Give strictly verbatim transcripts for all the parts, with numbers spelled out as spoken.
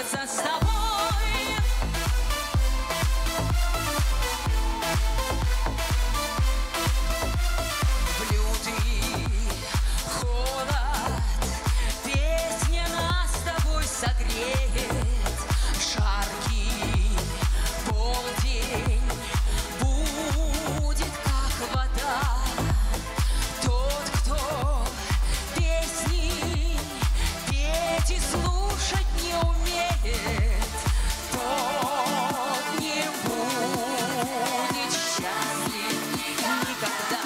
прощается с тобой. В люди холод, песня нас с тобой согреет. Жаркий полдень будет как вода. Тот, кто песни петь и слушать не умеет, тот не будет счастлив никогда.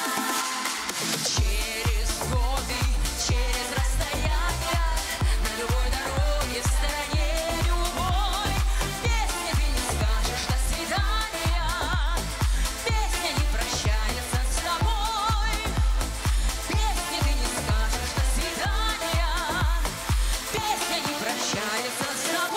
Через годы, через расстояния, на любой дороге, стороне любой, песня ты не скажешь «до свидания», песня не прощается с тобой, песня ты не скажешь «до свидания», песня не прощается с тобой.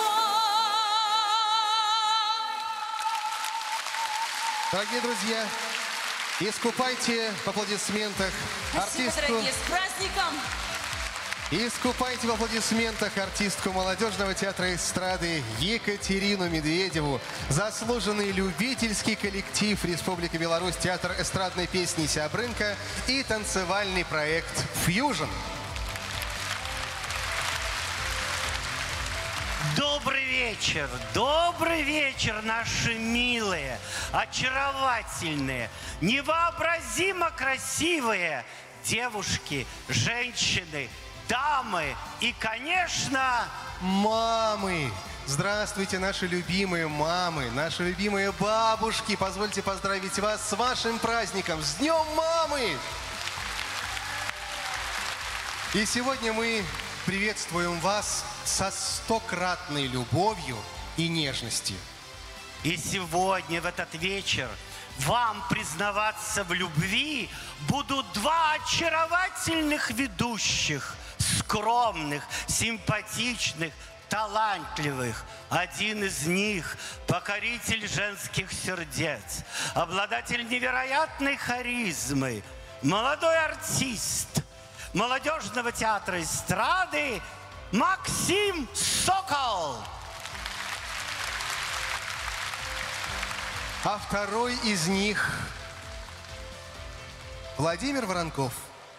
Дорогие друзья, искупайте в аплодисментах Спасибо, артистку. дорогие, с праздником! Искупайте в аплодисментах артистку молодежного театра эстрады Екатерину Медведеву, заслуженный любительский коллектив Республики Беларусь, театр эстрадной песни «Сябрынка» и танцевальный проект «Фьюжн». Добрый вечер, добрый вечер, наши милые, очаровательные, невообразимо красивые девушки, женщины, дамы и, конечно, Мамы! Здравствуйте, наши любимые мамы, наши любимые бабушки. Позвольте поздравить вас с вашим праздником, с Днем Мамы! И сегодня мы приветствуем вас со стократной любовью и нежностью. и сегодня, в этот вечер, вам признаваться в любви будут два очаровательных ведущих, скромных, симпатичных, талантливых. Один из них – покоритель женских сердец, обладатель невероятной харизмы, молодой артист молодежного театра эстрады Максим Сокол. А второй из них – Владимир Воронков.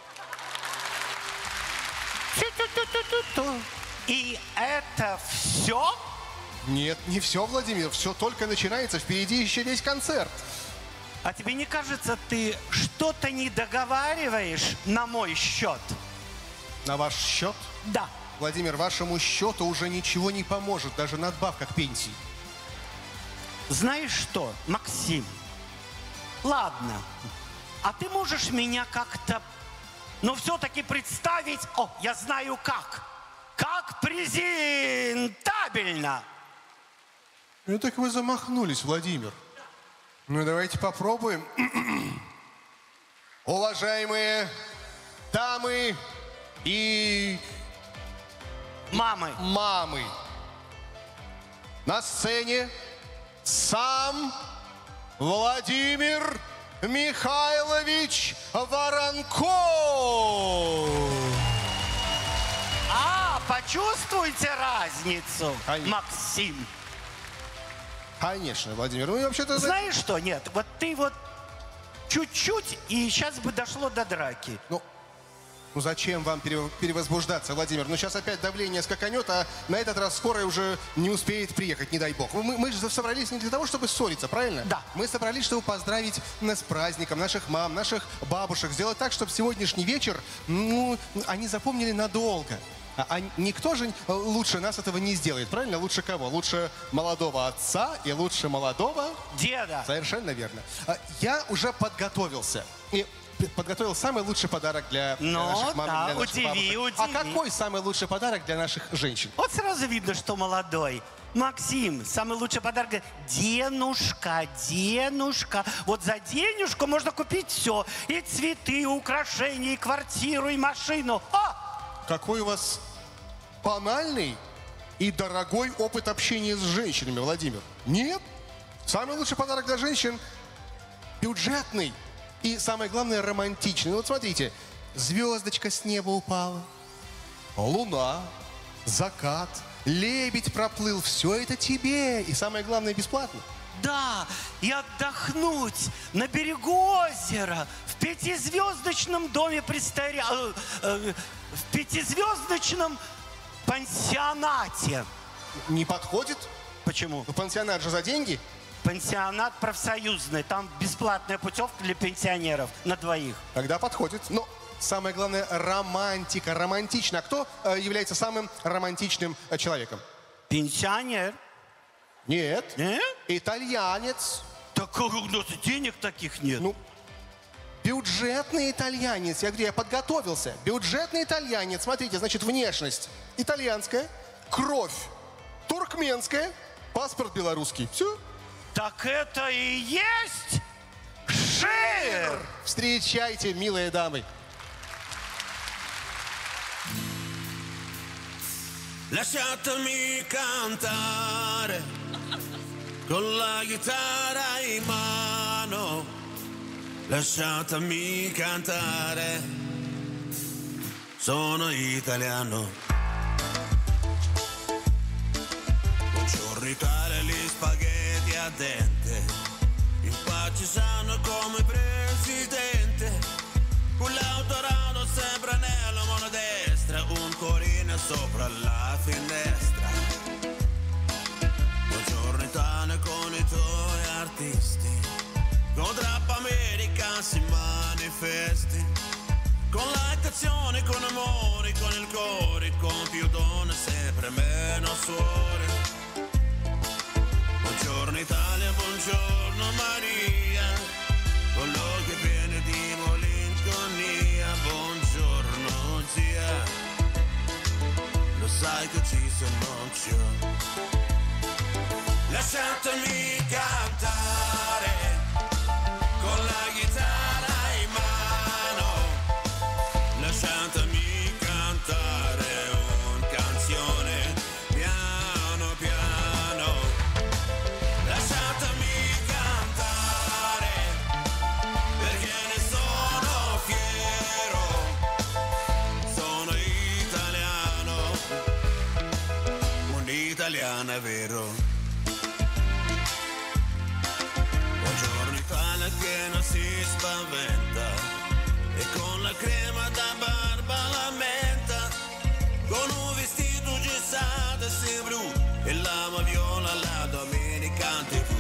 И это все? Нет, не все, Владимир, все только начинается, впереди еще весь концерт. А тебе не кажется, ты что-то не договариваешь на мой счет? На ваш счет? Да. Владимир, вашему счету уже ничего не поможет, даже надбавка к пенсии. Знаешь что, Максим, ладно, а ты можешь меня как-то, но все-таки представить, о, я знаю как, как презентабельно. Ну так вы замахнулись, Владимир. Ну давайте попробуем. Уважаемые дамы и Мамы. мамы, на сцене сам Владимир Михайлович Воронков. А, почувствуйте разницу, Конечно. Максим. Конечно, Владимир. Ну и вообще-то... Знаешь что, нет, вот ты вот чуть-чуть, и сейчас бы дошло до драки. Ну, ну зачем вам пере- перевозбуждаться, Владимир? Ну сейчас опять давление скаканет, а на этот раз скорая уже не успеет приехать, не дай бог. Мы, мы же собрались не для того, чтобы ссориться, правильно? Да. Мы собрались, чтобы поздравить нас с праздником, наших мам, наших бабушек. Сделать так, чтобы сегодняшний вечер, ну, они запомнили надолго. А, а никто же лучше нас этого не сделает, правильно? Лучше кого? Лучше молодого отца и лучше молодого... Деда. Совершенно верно. А, Я уже подготовился. И подготовил самый лучший подарок для Ну, наших мам, да, для наших удиви, бабушек. А удиви. какой самый лучший подарок для наших женщин? Вот сразу видно, что молодой. Максим, самый лучший подарок – денушка, денушка. Вот за денежку можно купить все. И цветы, и украшения, и квартиру, и машину. О! Какой у вас банальный и дорогой опыт общения с женщинами, Владимир? Нет. Самый лучший подарок для женщин – бюджетный. И самое главное – романтичный. Ну вот смотрите, звездочка с неба упала, луна, закат, лебедь проплыл. Все это тебе. И самое главное, бесплатно. Да, и отдохнуть на берегу озера, в пятизвездочном доме престарелых, э, э, в пятизвездочном пансионате. Не подходит? Почему? Ну, пансионат же за деньги. Пансионат профсоюзный, там бесплатная путевка для пенсионеров на двоих. Тогда подходит. Но самое главное, романтика, романтично. А кто э, является самым романтичным э, человеком? Пенсионер? Нет. Нет? Итальянец. Так у нас денег таких нет. Ну, бюджетный итальянец. Я говорю, я подготовился. Бюджетный итальянец. Смотрите, значит, внешность итальянская, кровь туркменская, паспорт белорусский. Все. Так это и есть Шер! Встречайте, милые дамы. Lasciatemi cantare con la chitarra in mano, lasciatemi cantare, sono italiano. Buongiorno Italia, gli spaghetti a dente, in pace sanno come presidente, con l'autorado sempre nella mano destra, un corino sopra la finestra. Buongiorno Italia con i tuoi artisti, con Trap America si manifesti, con la canzone, con amore, con il cuore, con più donne sempre meno suore. Buongiorno Italia, buongiorno Maria, con l'occhio pieno di malinconia. Buongiorno zia, lo sai che ci sono io. Lasciatemi cantare con la chitarra in mano, lasciatemi cantare una canzone piano piano, lasciatemi cantare perché ne sono fiero, sono italiano, un italiano vero. Che non si spaventa e con la crema da barba lamenta, con un vestito gessato e si blu e l'ama viola la domenica in tv.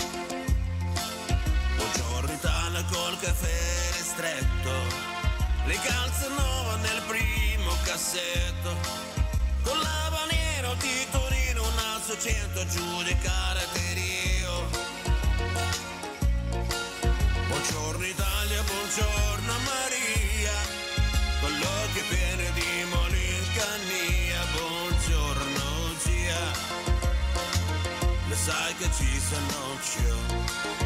Buongiorno Italia col caffè ristretto, le calze nuove nel primo cassetto, con l'habanero di Torino un alzo cento giù di caratterio. Buongiorno Italia, buongiorno Maria, con l'occhio pieno di malinconia. Buongiorno zia, lo sai che ci sono io.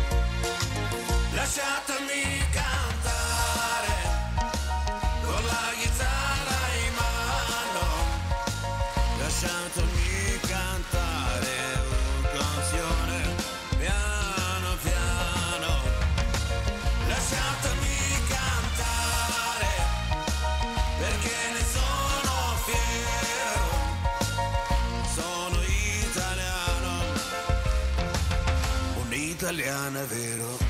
Lasciatemi cantare con la chitarra in mano, lasciatemi cantare una canzone piano piano. Lasciatemi cantare perché ne sono fiero, sono italiano, un italiano vero.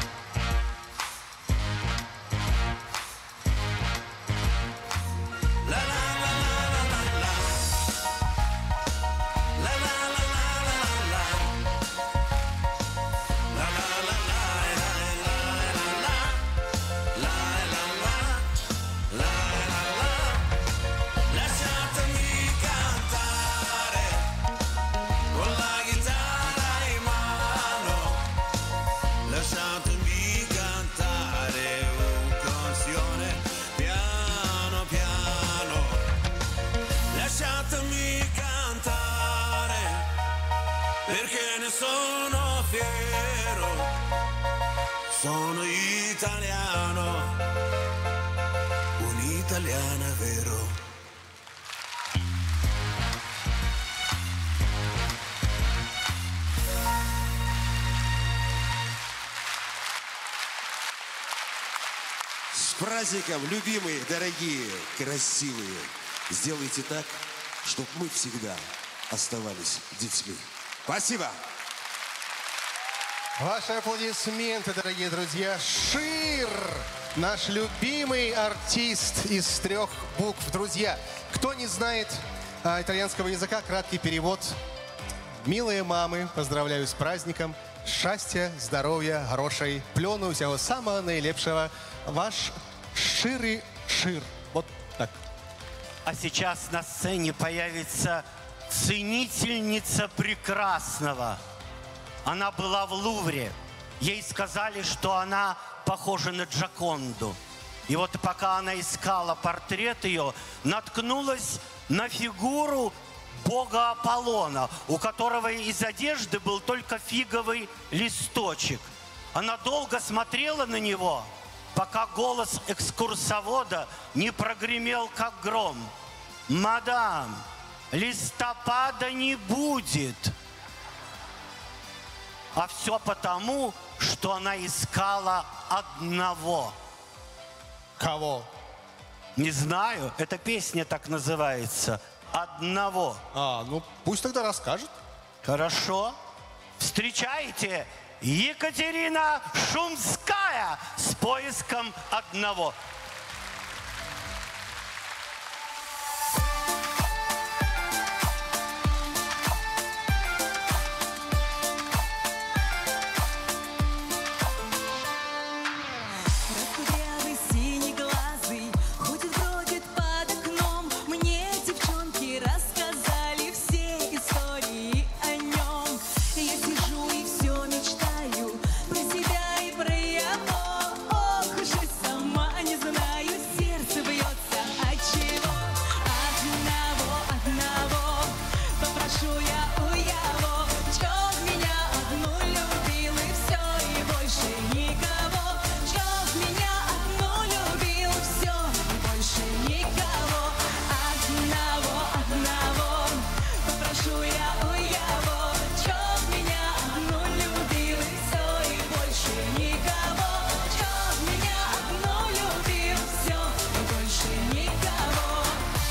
La la la la la la la, la la la la la la, la la la la. Lasciatemi cantare con la chitarra in mano, lasciatemi cantare una canzone piano piano, lasciatemi cantare perché ne sono fiero, sono italiano, un italiano vero. С праздником, любимые, дорогие, красивые. Сделайте так, чтобы мы всегда оставались детьми. Спасибо. Ваши аплодисменты, дорогие друзья. Шир, наш любимый артист из трех букв. Друзья, кто не знает а, итальянского языка, краткий перевод. Милые мамы, поздравляю с праздником. Счастья, здоровья, грошей, плену всего самого наилепшего. Ваш ширый шир. Вот так. А сейчас на сцене появится ценительница прекрасного. Она была в Лувре. Ей сказали, что она похожа на Джоконду. И вот пока она искала портрет ее, наткнулась на фигуру бога Аполлона, у которого из одежды был только фиговый листочек. Она долго смотрела на него, пока голос экскурсовода не прогремел, как гром. «Мадам, листопада не будет!» А все потому, что она искала одного. Кого? Не знаю, эта песня так называется. Одного. А, ну пусть тогда расскажет. Хорошо. Встречайте, Екатерина Шумская с поиском одного. Раскудрявый, синеглазый, ходит, бродит под окном. Мне девчонки рассказали все истории о нем. Я сижу и все мечтаю про себя и про его. Ох уж и сама не знаю, сердце бьется от чего. Одного, одного попрошу я у его, чтоб меня одну любил и все, и больше никого. Чтоб меня одну любил, все, и больше никого. Одного, одного попрошу я у его, чтоб меня одну любил и все, и больше никого. Чтоб меня одну любил, все, и больше никого.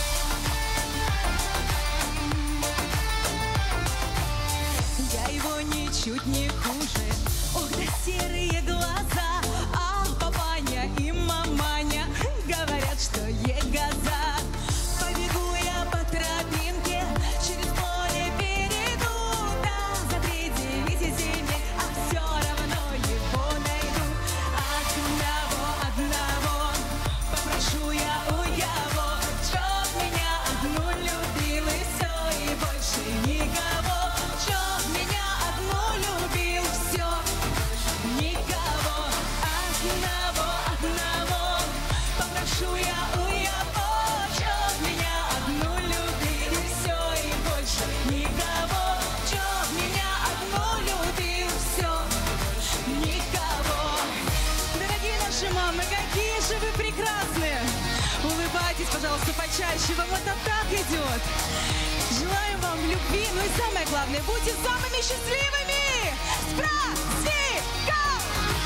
Я его ничуть не хуже. Ох, да серые глаза. А папаня и маманя говорят, что егоза. Побегу я по тропинке, через поле перейду. Да, за три девять земель, а все равно его найду. Одного, одного попрошу я у его, чтоб меня одну любил и все, и больше никого. Чтоб меня одну любил, все, никого. Одного, одного попрошу я у его, чтоб меня одну любил и все, и больше никого. Чтоб меня одну любил, все, никого. Дорогие наши мамы, какие же вы прекрасные! Улыбайтесь, пожалуйста, почаще, вам это так идет. Желаем вам любви, ну и самое главное, будьте самыми счастливыми! С праздником!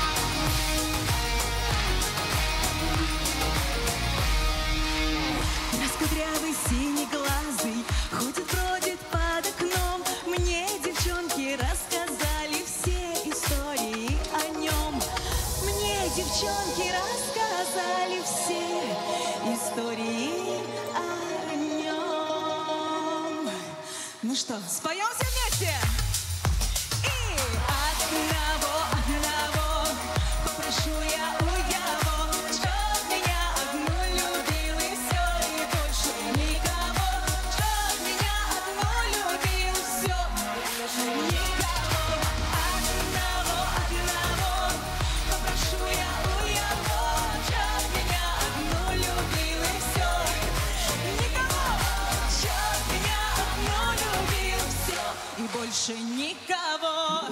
Раскудрявый, синеглазый, ходит, бродит под окном. Мне девчонки рассказали все истории о нем. Мне девчонки рассказали все истории о нем. Ну что, споем все вместе? И одного, одного попрошу я у его, чтоб меня одну любил и все, и больше никого. Чтоб меня одну любил, все, никого. Одного, одного попрошу я у его, чтоб меня одну любил и все, никого. Чтоб меня одну любил, все, и больше никого.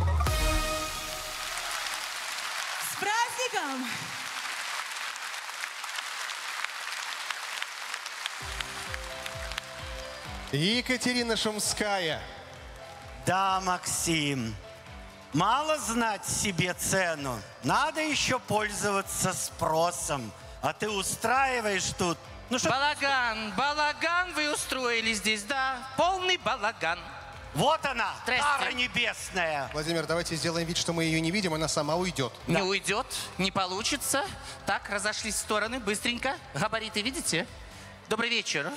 С праздником! Екатерина Шумская. Да, Максим, мало знать себе цену, надо еще пользоваться спросом. А ты устраиваешь тут Ну что? Балаган, балаган вы устроили здесь, да? Полный балаган. Вот она, Здрасте. Кара небесная. Владимир, давайте сделаем вид, что мы ее не видим, она сама уйдет. Не уйдет, не получится. Так, разошлись в стороны, быстренько. Габариты видите? Добрый вечер.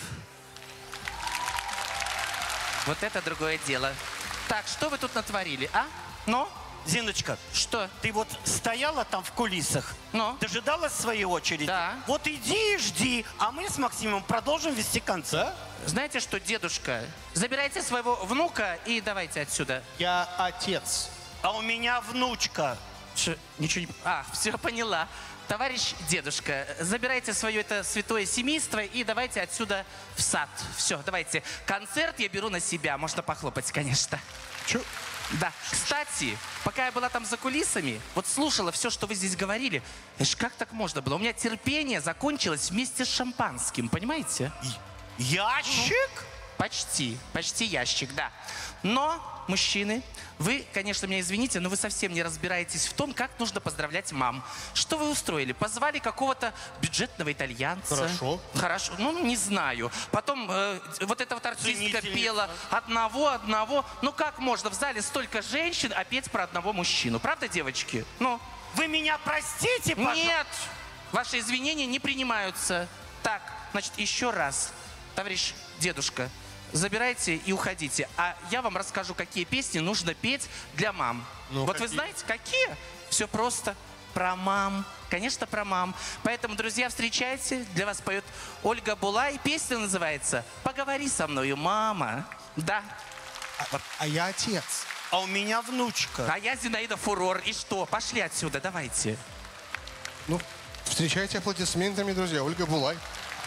Вот это другое дело. Так, что вы тут натворили, а? Ну? Зиночка, Что? ты вот стояла там в кулисах, Ну? дожидалась своей очереди. Да. Вот иди и жди, а мы с Максимом продолжим вести концерт. Знаете что, дедушка? Забирайте своего внука и давайте отсюда. Я отец. А у меня внучка. Ш- ничего не... А, все поняла. Товарищ дедушка, забирайте свое это святое семейство и давайте отсюда в сад. Все, давайте. Концерт я беру на себя. Можно похлопать, конечно. Чё? Да. Кстати, пока я была там за кулисами, вот слушала все, что вы здесь говорили. Эш, как так можно было? У меня терпение закончилось вместе с шампанским, понимаете? Ящик? Почти, почти ящик, да. Но, мужчины, вы, конечно, меня извините, но вы совсем не разбираетесь в том, как нужно поздравлять мам. Что вы устроили? Позвали какого-то бюджетного итальянца. Хорошо. Хорошо, ну, не знаю. Потом э, вот эта вот артистка Ценительница. пела одного, одного. Ну, как можно в зале столько женщин, а петь про одного мужчину? Правда, девочки? Ну, Вы меня простите, пожалуйста? нет, ваши извинения не принимаются. Так, значит, еще раз, товарищ дедушка, забирайте и уходите. А я вам расскажу, какие песни нужно петь для мам. Ну, вот вы какие? знаете, какие? Все просто. Про мам. Конечно, про мам. Поэтому, друзья, встречайте. Для вас поет Ольга Булай. Песня называется «Поговори со мною, мама». Да. А, а я отец. А у меня внучка. А я Зинаида Фурор. И что? Пошли отсюда, давайте. Ну, встречайте аплодисментами, друзья. Ольга Булай.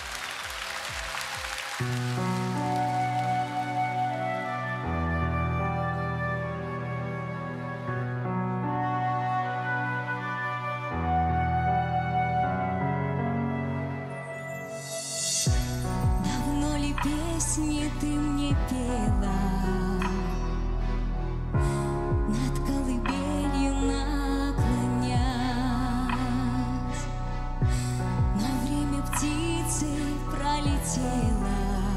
Давно ли песни ты мне пела? Над колыбелью наклонясь. Но время птицы пролетело,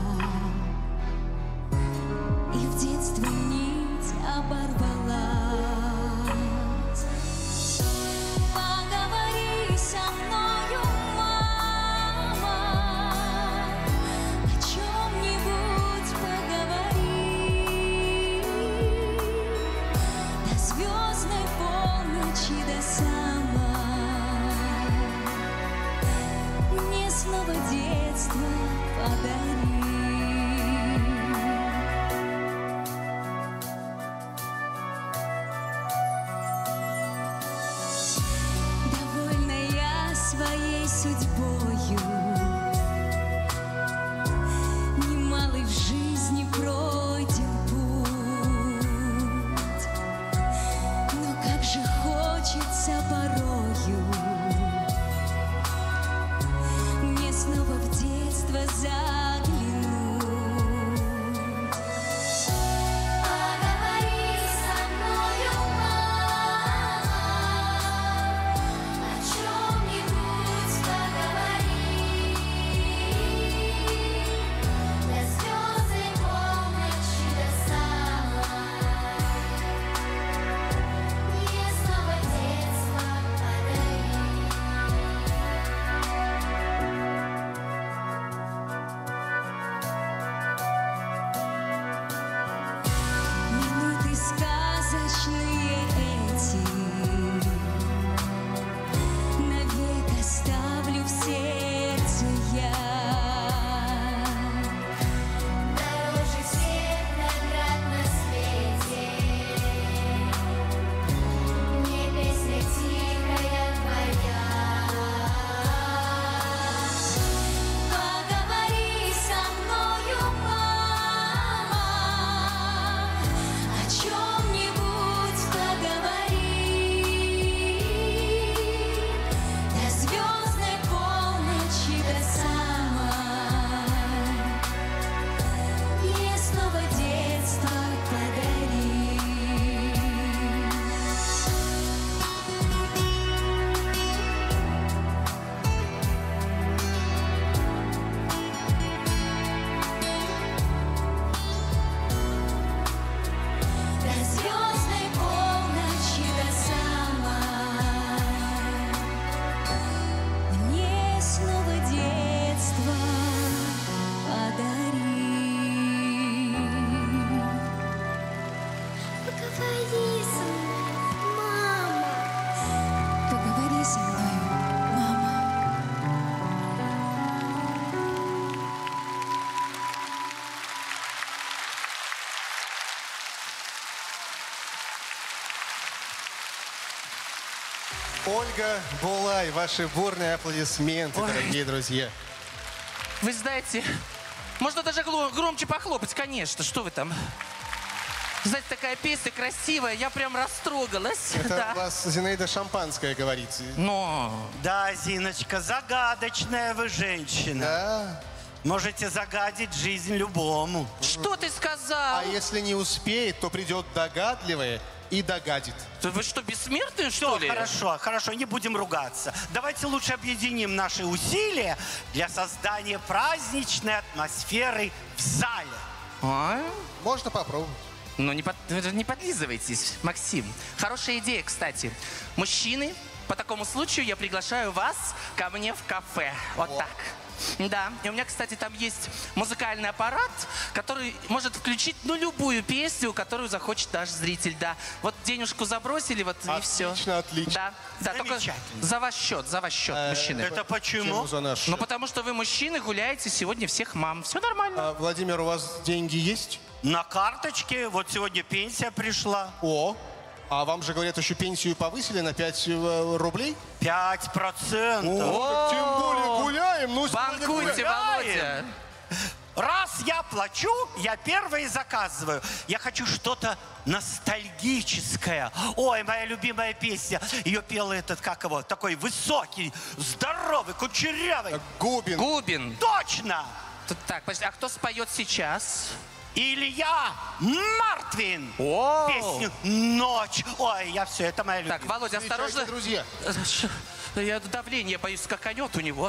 и в детстве нить оборвалась. Поговори со мною, мама, о чем-нибудь поговори. Ольга Булай, ваши бурные аплодисменты, Ой. дорогие друзья. Вы знаете, можно даже гло- громче похлопать, конечно. Что вы там? Знаете, такая песня красивая, я прям растрогалась. Это Да. у вас Зинаида Шампанская говорит. Но Да, Зиночка, загадочная вы женщина. Да. Можете загадить жизнь любому. что ты сказал? А если не успеет, то придет догадливая и догадит. Да вы что, бессмертные, что Все, ли? хорошо, хорошо, не будем ругаться. Давайте лучше объединим наши усилия для создания праздничной атмосферы в зале. А? Можно попробовать. Ну, не, под- вы же не подлизывайтесь, Максим. Хорошая идея, кстати. Мужчины, по такому случаю я приглашаю вас ко мне в кафе. Вот так. Да, и у меня, кстати, там есть музыкальный аппарат, который может включить, ну, любую песню, которую захочет наш зритель, да. Вот денежку забросили, вот и все. Отлично, отлично. Да, да, только Замечательно. за ваш счет, за ваш счет, мужчины. Это почему? Почему за наш Ну, счет? потому что вы, мужчины, гуляете сегодня всех мам. Все нормально. А, Владимир, у вас деньги есть? На карточке, вот сегодня пенсия пришла. О, а вам же, говорят, еще пенсию повысили на пять э, рублей? Пять процентов. О, так тем более гуляем. Ну, сегодня Банкуйте, гуляем. Володя. Раз я плачу, я первый заказываю. Я хочу что-то ностальгическое. Ой, моя любимая песня. Ее пел этот, как его, такой высокий, здоровый, кучерявый. Губин. Губин. Точно! Тут так, подожди, а кто споет сейчас? Илья Мартвин. О! Песню «Ночь». Ой, я все, это моя любимая. Так, Володя, Встречайте, осторожно. друзья. Я давление боюсь, скаканет у него.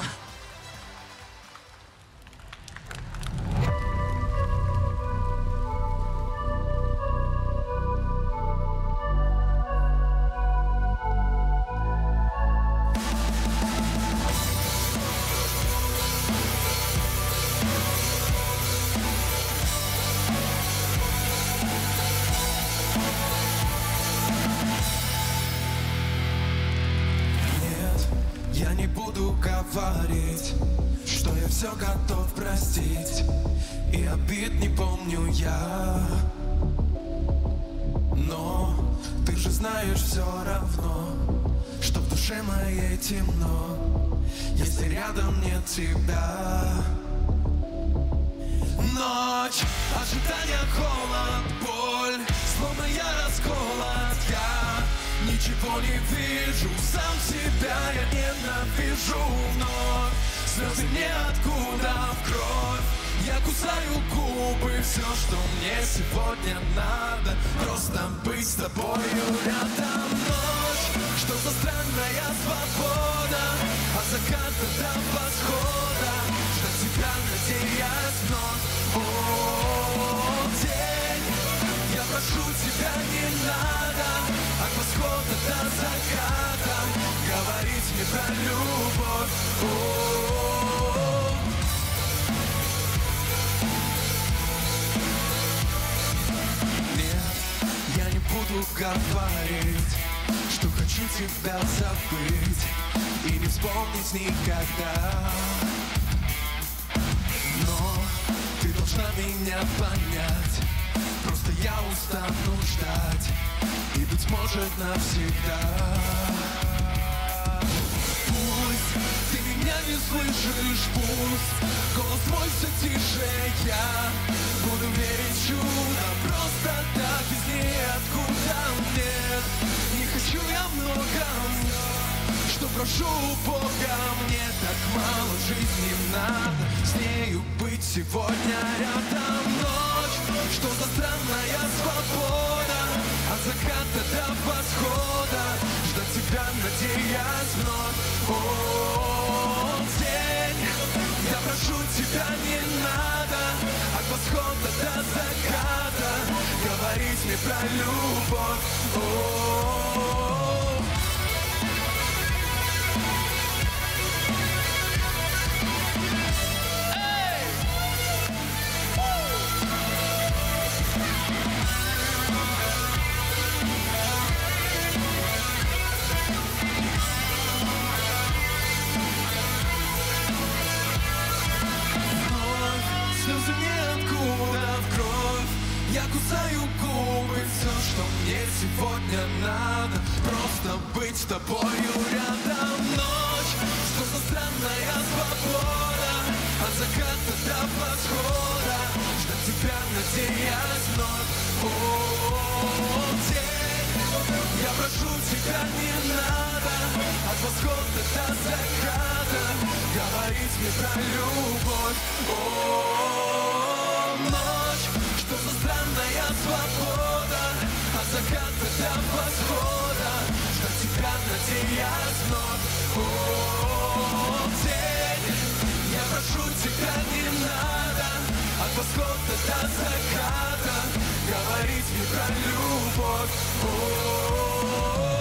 Нет, я не буду говорить, что я все готов простить, и обид не помню я. Но ты же знаешь все равно, что в душе моей темно, если рядом нет тебя. Ночь, ожидание, холод, боль, словно я расколот, я ничего не вижу, сам себя я ненавижу вновь. Слезы ниоткуда в кровь, я кусаю губы, все, что мне сегодня надо, просто быть с тобою рядом. Ночь, что за странная свобода, от заката до восхода, ждать тебя, надеясь вновь. О, день, я прошу тебя, не надо от восхода до заката говорить мне про любовь. О, нет, я не буду говорить, что хочу тебя забыть и не вспомнить никогда. Но ты должна меня понять, просто я устану ждать, и, быть может, навсегда. Пусть ты меня не слышишь, пусть голос твой все тише, я буду верить в чудо, просто так из ниоткуда. Нет, не хочу я много, что прошу у Бога, мне так мало жизни надо, с нею быть сегодня рядом. Ночь, что за странная свобода, от заката до восхода, ждать тебя, надеясь вновь. О, день, я прошу тебя, не надо от восхода до заката говорить мне про любовь. О, слезы ниоткуда в кровь, я кусаю губы, все, что мне сегодня надо, просто быть быть с тобою рядом. Ночь, что за странная свобода, от заката до восхода, ждать тебя, надеясь вновь. О, день, я прошу тебя, не надо от восхода до заката говорить мне про любовь. О, ночь, что за странная свобода, от заката до восхода, ждать тебя, надеясь вновь. О, день, я прошу тебя, не надо от восхода до заката говорить мне про любовь. О-о-о.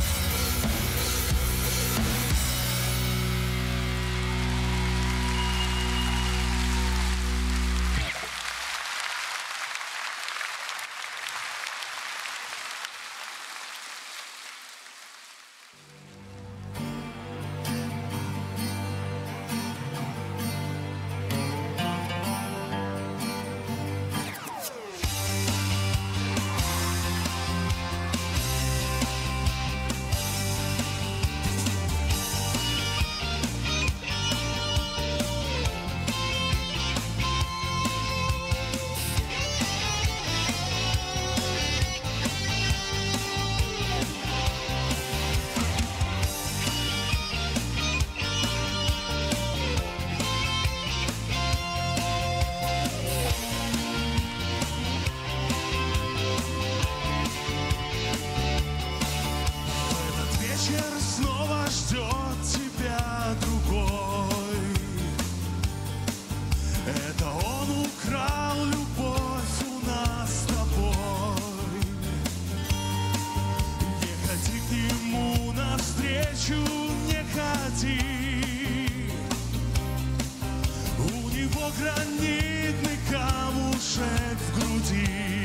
Гранитный камушек в груди.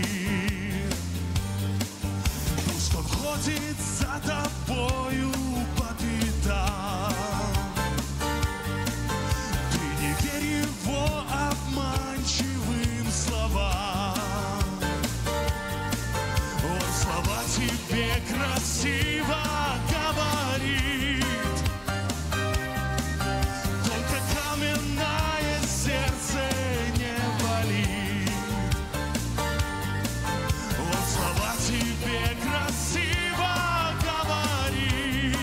Пусть он ходит за тобою по пятам. Ты не верь его обманчивым словам. Он слова тебе красиво говорит. Только каменное сердце не болит. Он слова тебе красиво говорит.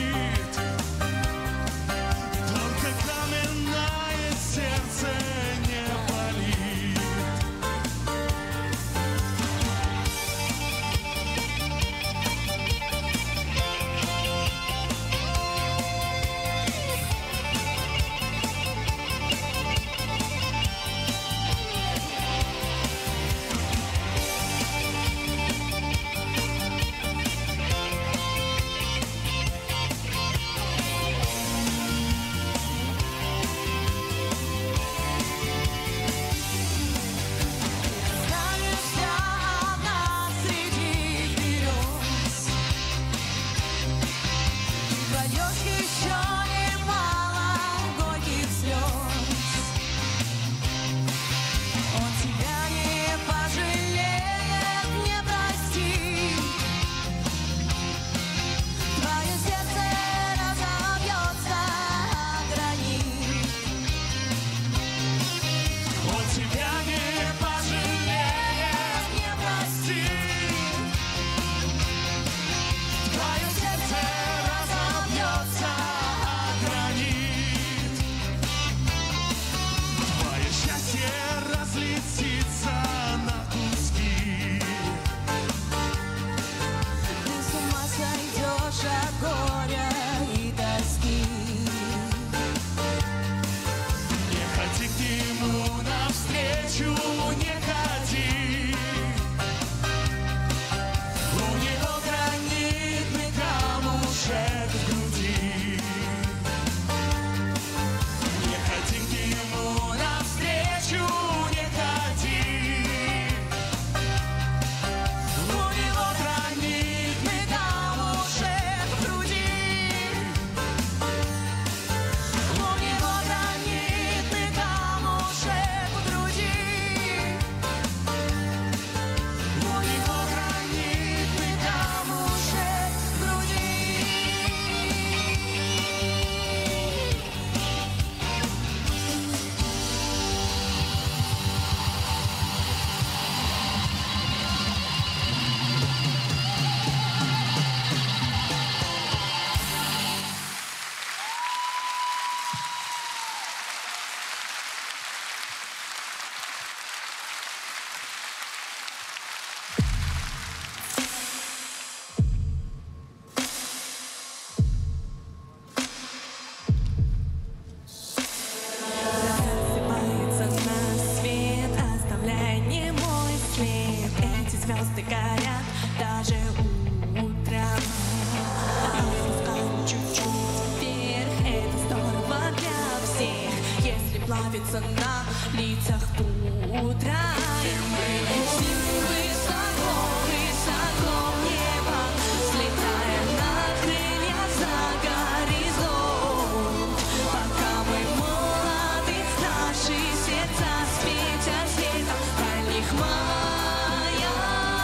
остается на лицах пудра. И мы летим высоко, высоко в небо, взлетая на крылья за горизонт. Пока мы молоды, наши сердца светят светом дальних маяков.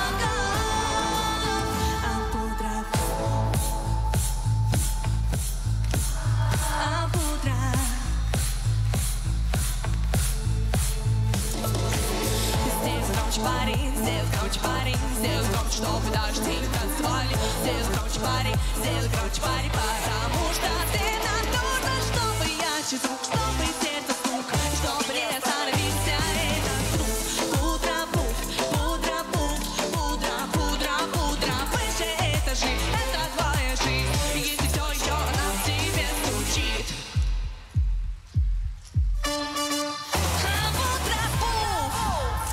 А пудра, а пудра. Здесь громче парень, здесь громче парень, здесь громче, чтобы даже не танцевали. Здесь громче парень, здесь громче парень, потому что ты нам нужно, чтобы ярче звук, чтобы сердце стук, чтобы не остановился этот звук. Пудра, пуд, пудра, пуд, пудра, пудра, пудра, выше этажи, это твоя жизнь, если все еще она в тебе стучит. А пудра, пуд.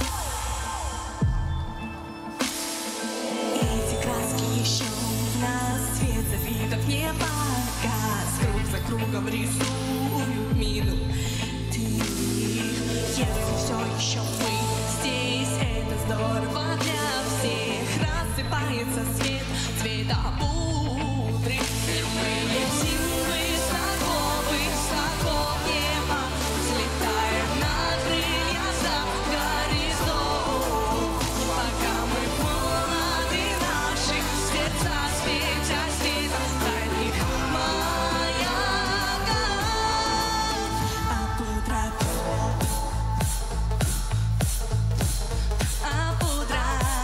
Эти краски еще в нас свет завиток не погас. Круг за кругом рисуют мину. Ты, если все еще мы здесь, это здорово для всех. Рассыпается свет цвета пудры. И мы летим высоко, высоко в небо, взлетая на крылья за горизонт. Пока мы молоды, наши сердца светят светом дальних маяков. А пудра, а пудра.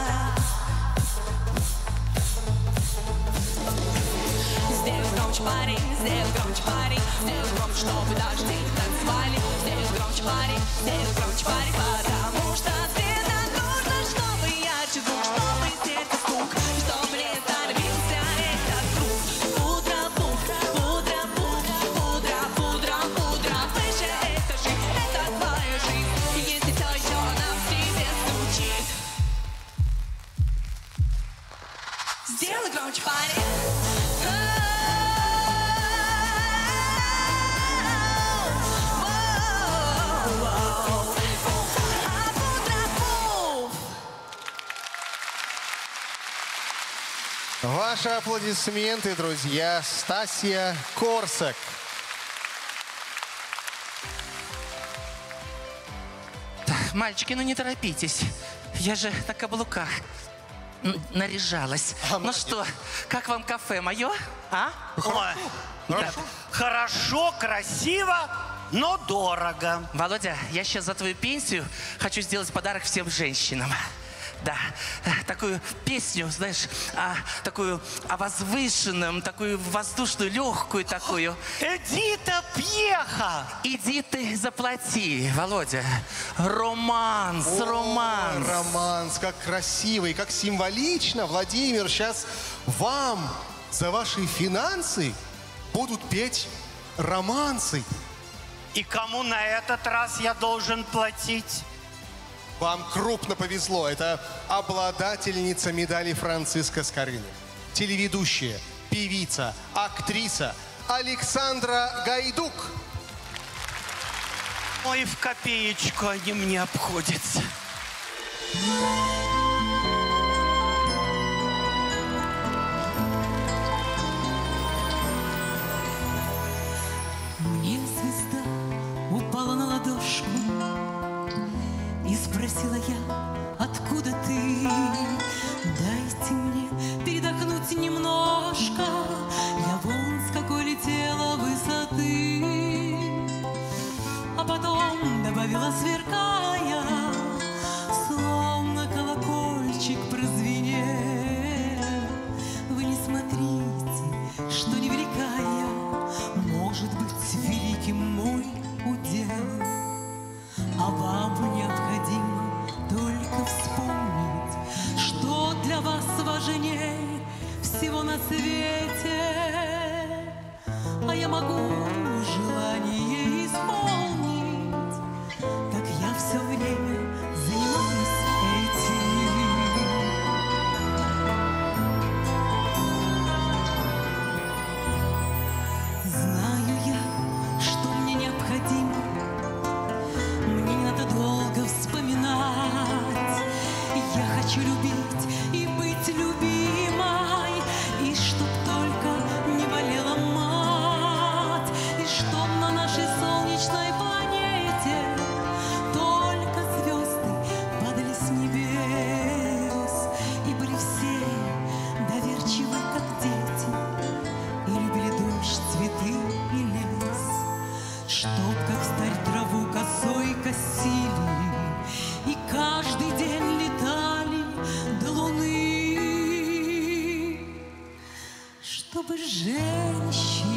Здесь громче парень, здесь громче парень, здесь громче, чтобы даже не танцевали. Здесь громче парень, здесь громче парень, потому что ты нам нужно, чтобы ярче звук, чтобы сердце стук, чтобы не остановился этот круг. Пудра, пудра, пудра, пудра, пудра, пудра, пудра, выше этажи, это твоя жизнь, если все еще она в тебе стучит. Сделай громче парень. Ваши аплодисменты, друзья. Стасия Корсак. Мальчики, ну не торопитесь. Я же на каблуках н- наряжалась. А, ну молодец. что, как вам кафе мое? А? Ой, Хорошо. хорошо, красиво, но дорого. Володя, я сейчас за твою пенсию хочу сделать подарок всем женщинам. Да, такую песню, знаешь, а, такую о возвышенном, такую воздушную, легкую такую. Эдита Пьеха. Иди ты заплати, Володя. Романс, Ой, романс. романс, как красиво и как символично. Владимир, сейчас вам за ваши финансы будут петь романсы. И кому на этот раз я должен платить? Вам крупно повезло. Это обладательница медали Франциска Скорыни. Телеведущая, певица, актриса Александра Гайдук. Ой, в копеечку они мне обходятся. Мне звезда упала на ладошку, и спросила я, откуда ты? Дайте мне передохнуть немножко, я вон с какой летела высоты. А потом добавила, сверкая, словно колокольчик прозвенел. Вы не смотрите, что невелика я, может быть, великим мой удел. А вам необходимо только вспомнить, что для вас важнее всего на свете. А я могу желание исполнить, так я все время занимаюсь этим. Знаю я, что мне необходимо хочу любить и быть любимой, и чтоб только не болела мать, и чтоб на нашей солнечной планете только звезды падали с небес, и были все доверчивы, как дети, и любили дождь, цветы и лес, чтоб, как сталь, траву косой косили, и каждый день летали до луны, чтобы женщин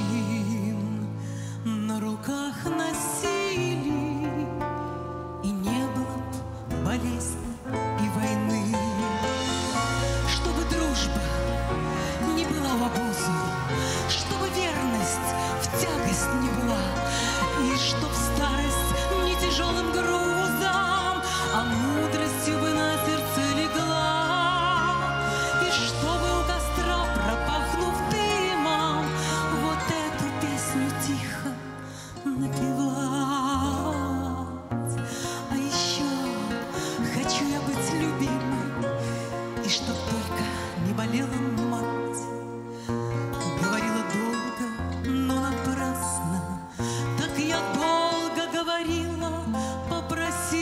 на руках носили, и не было б болезни и войны, чтобы дружба не была в обузу, чтобы верность в тягость не была, и чтоб старость не тяжелым грузом, а мудростью бы на сердце легла, и чтобы у костра, пропахнув дымом, вот эту песню тихо напевать. А еще хочу я быть любимой, и чтоб только не болела мать. Говорила долго, но напрасно, так я долго говорила, попросив,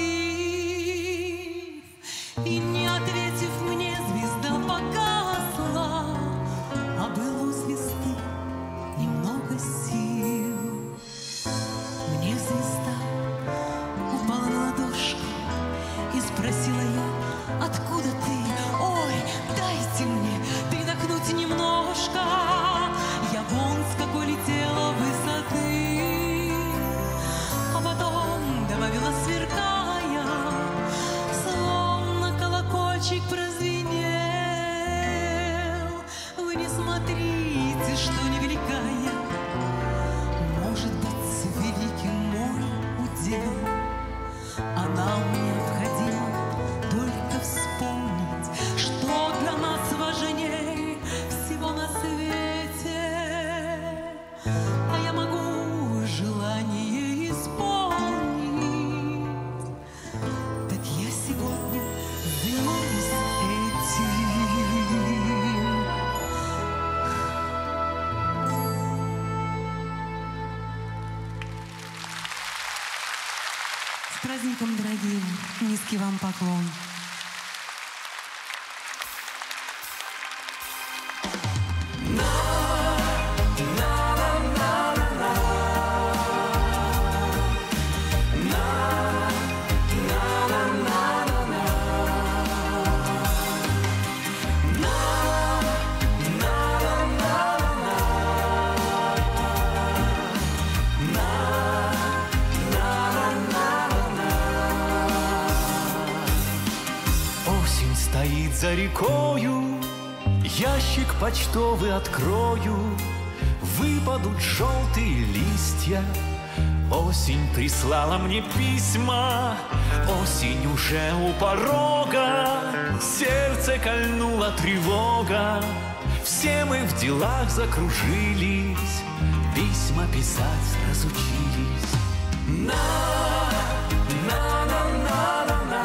и не ответив мне, звезда погасла, а было у звезды немного сил. Мне звезда упала на ладошку, и спросила я, откуда ты? Ой, дайте мне передохнуть немножко. Я вон с какой летела высоты, а потом добавила, сверкая, словно колокольчик прозвенел. Вы не смотрите, что невелика я, может быть, великим мой удел, а нам необходимо только вспомнить, что для нас важнее всего на свете. А я могу желание исполнить, так я сегодня займусь этим. С праздником, дорогие! Низкий вам поклон. Осень стоит за рекою, ящик почтовый открою, выпадут желтые листья. Осень прислала мне письма, осень уже у порога, сердце кольнула тревога. Все мы в делах закружились, письма писать разучились. На, на, на, на, на, на.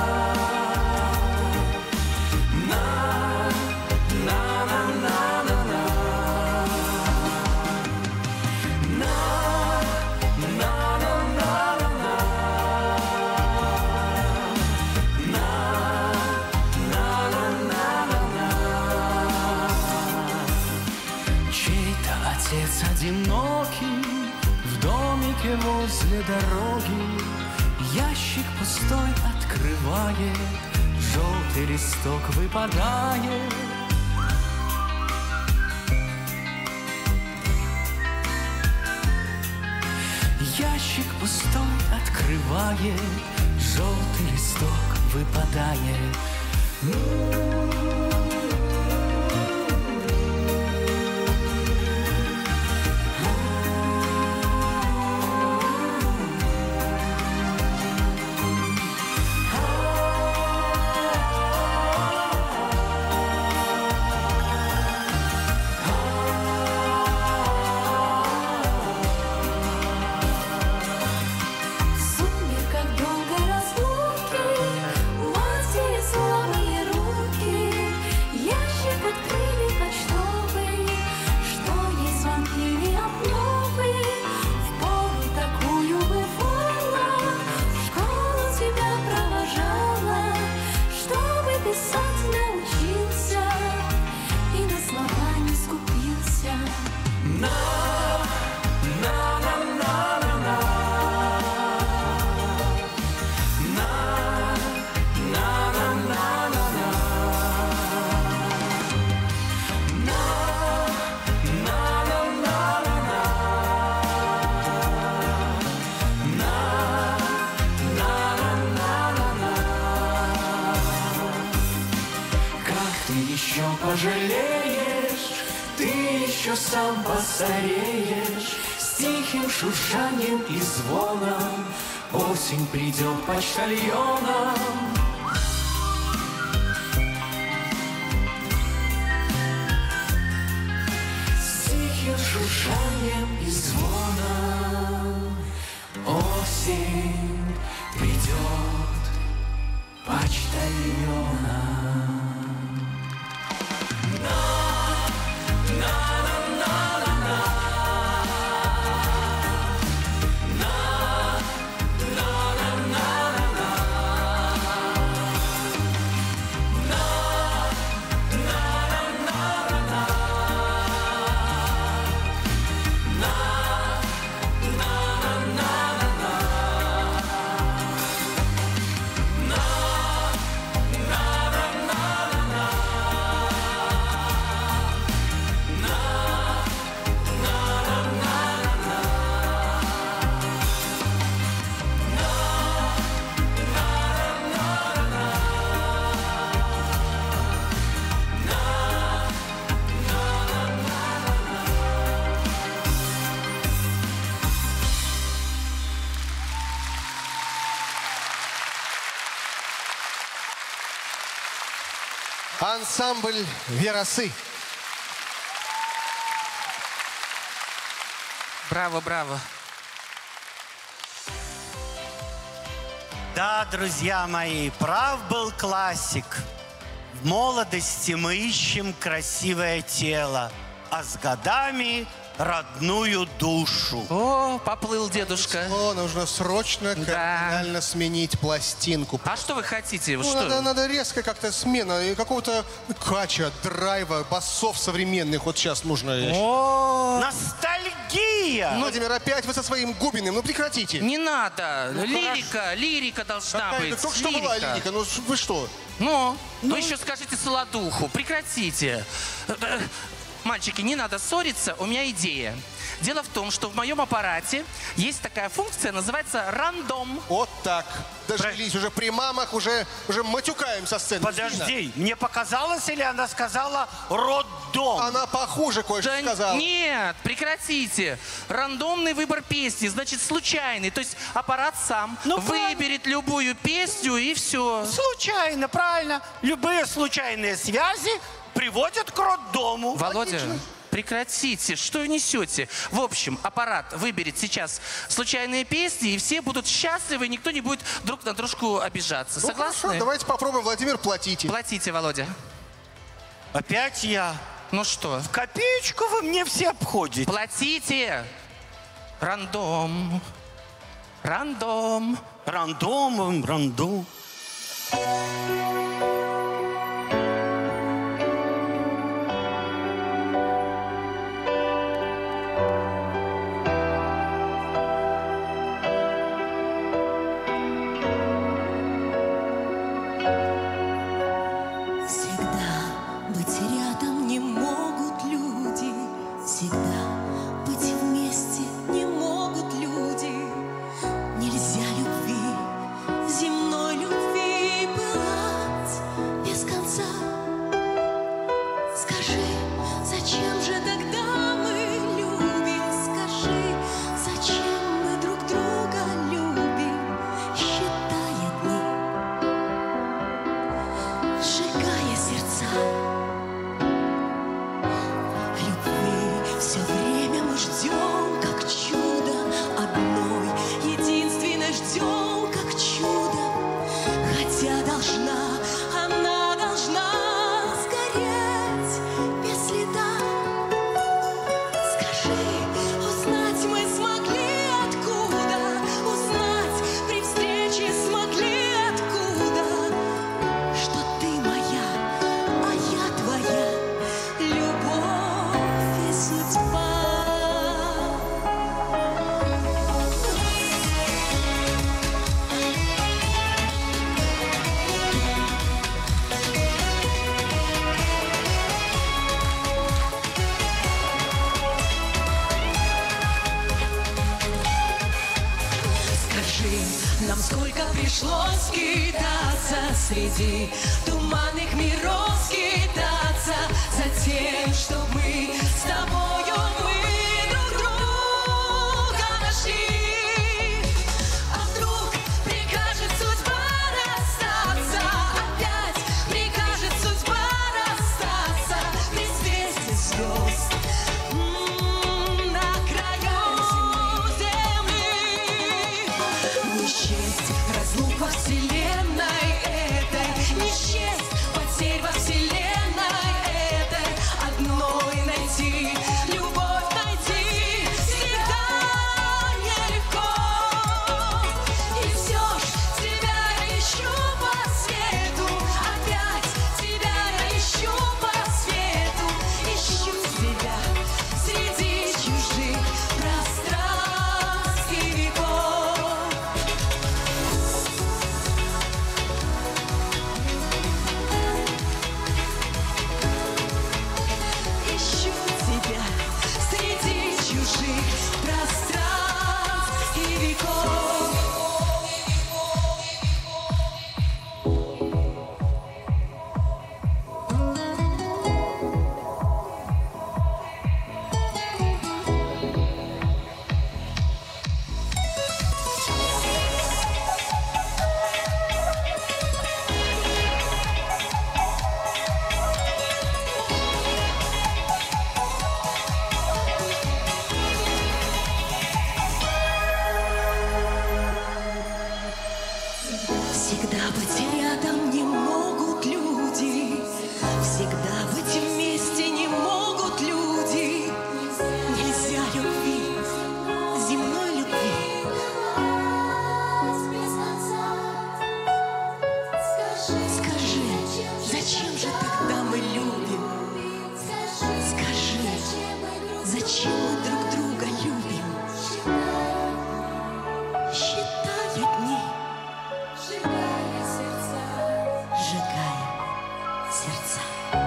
Отец одинокий в домике возле дороги, ящик пустой открывает, желтый листок выпадает. Ящик пустой открывает, желтый листок выпадает. В сумерках долгой разлуки матери слабые еще пожалеешь, ты еще сам постареешь. С тихим шуршанием и звоном осень придет почтальоном. С тихим шуршанием и звоном осень придет почтальоном. Ансамбль «Верасы». Браво, браво. Да, друзья мои, прав был классик. В молодости мы ищем красивое тело, а с годами родную душу. О, поплыл дедушка. О, нужно срочно Да. кардинально сменить пластинку. А что вы хотите? Вы Ну, что? надо, надо резко как-то смена и какого-то кача, драйва, басов современных. Вот сейчас нужно. я считаю. О, Ностальгия! Владимир, опять вы со своим Губиным. Ну прекратите. не надо. лирика, лирика должна Какая-то быть. только что была лирика. Ну вы что? Ну, ну еще скажите солодуху. Прекратите. Э, Мальчики, не надо ссориться, у меня идея. Дело в том, что в моем аппарате есть такая функция, называется рандом. Вот так. Дожились уже при мамах, уже, уже матюкаем со сцены. Подожди, мне показалось, или она сказала роддом? Она похуже кое-что Да сказала. нет, прекратите. Рандомный выбор песни, значит случайный. То есть аппарат сам Ну, выберет любую песню и все. Случайно, правильно. Любые случайные связи приводят к роддому. Володя, Отлично. прекратите. Что вы несете? В общем, аппарат выберет сейчас случайные песни, и все будут счастливы, и никто не будет друг на дружку обижаться. Ну, Согласны? хорошо, давайте попробуем. Владимир, платите. Платите, Володя. Опять я. Ну что? Копеечку вы мне все обходите. Платите. Рандом. Рандом. Рандом, рандом. Всегда быть рядом не могут люди, всегда быть вместе не могут люди. Нельзя любви, земной любви пылать без конца. Скажи, зачем же тогда мы любим? Скажи, зачем мы друг друга любим, считая дни, сжигая сердца. Любви все время мы ждем, как чудо, одной единственной ждем, как чудо. Хотя должна, она должна сгореть без следа. Скажи, узнать мы смогли откуда, узнать при встрече смогли откуда, что ты моя, а я твоя, любовь и судьба. Скажи, нам сколько пришлось скитаться среди туманных миров, скитаться. сражаться за тем, что мы с тобою мы друг друга нашли. А вдруг прикажет судьба расстаться, опять прикажет судьба расстаться при свете звезд м-м, на краю земли. Не счесть разлук во вселенной этой, не счесть потерь во вселенной этой, одной найти любовь, найти всегда нелегко. И все ж тебя я ищу по свету, опять тебя я ищу по свету, ищу тебя среди чужих пространств и веков. Ищу тебя среди чужих пространств и веков. Всегда быть рядом не могут люди, всегда быть вместе не могут люди. Нельзя любви, земной любви. Скажи, зачем же тогда мы любим? Скажи, зачем мы друг друга любим? Считая дни, сжигая сердца.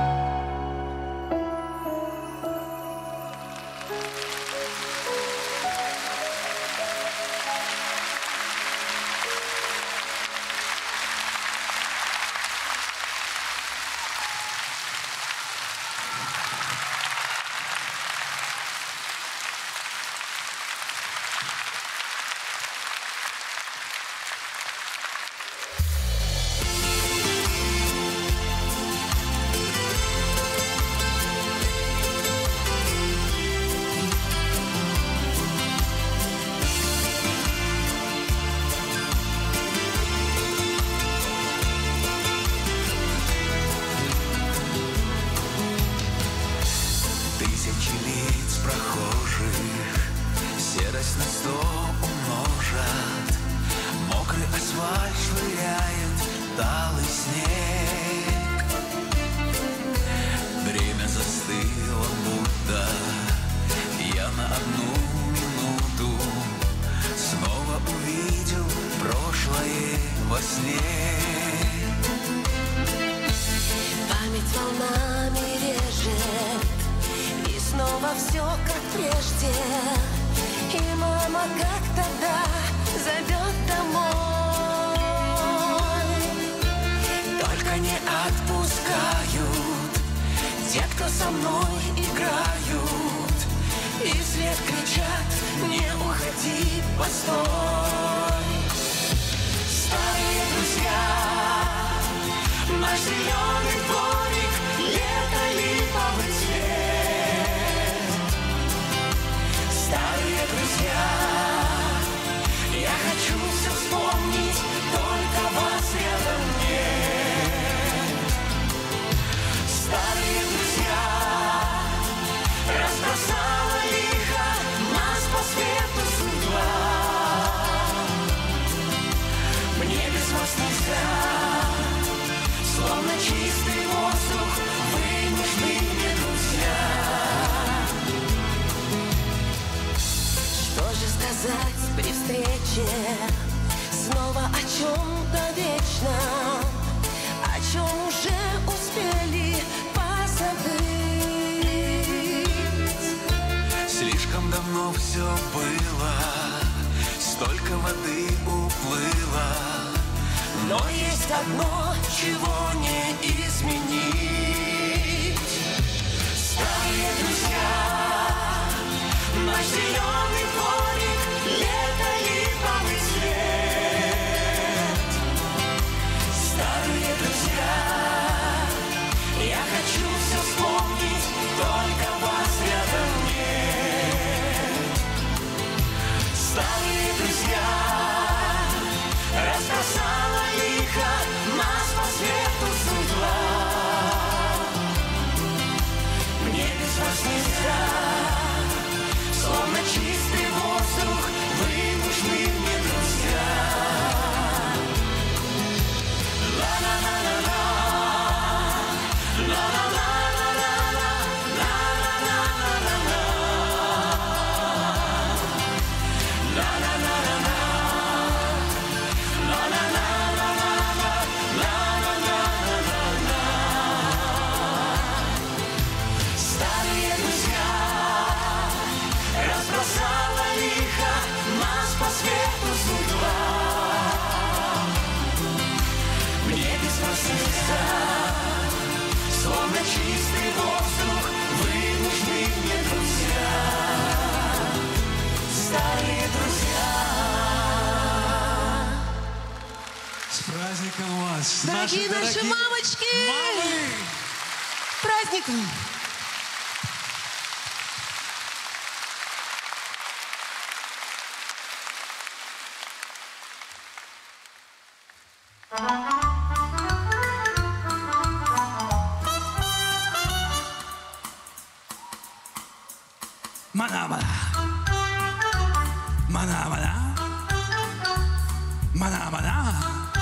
Тысячи лиц прохожих серость на сто умножат. Мокрый асфальт швыряет талый снег. Время застыло, будто я на одну минуту снова увидел прошлое во сне. Память волнами режет, и снова все как прежде. И мама, как тогда, зовет домой. Только не отпускают те, кто со мной играют, и вслед кричат: не уходи, постой. Старые друзья, наш зеленый дворик, лето, липовый цвет. Старые друзья, я хочу все вспомнить, только вас рядом нет. Старые друзья, разбросала лихо нас по свету судьба. Мне без вас нельзя, словно чистый воздух, вы нужны мне, друзья. Что же сказать при встрече снова о чем-то вечном, о чем уже успели позабыть? Слишком давно все было, столько воды уплыло, но есть одно, чего не изменить. Дорогие наши мамочки! мамы! С праздником! Мана-мана. Мана-мана. Мана-мана.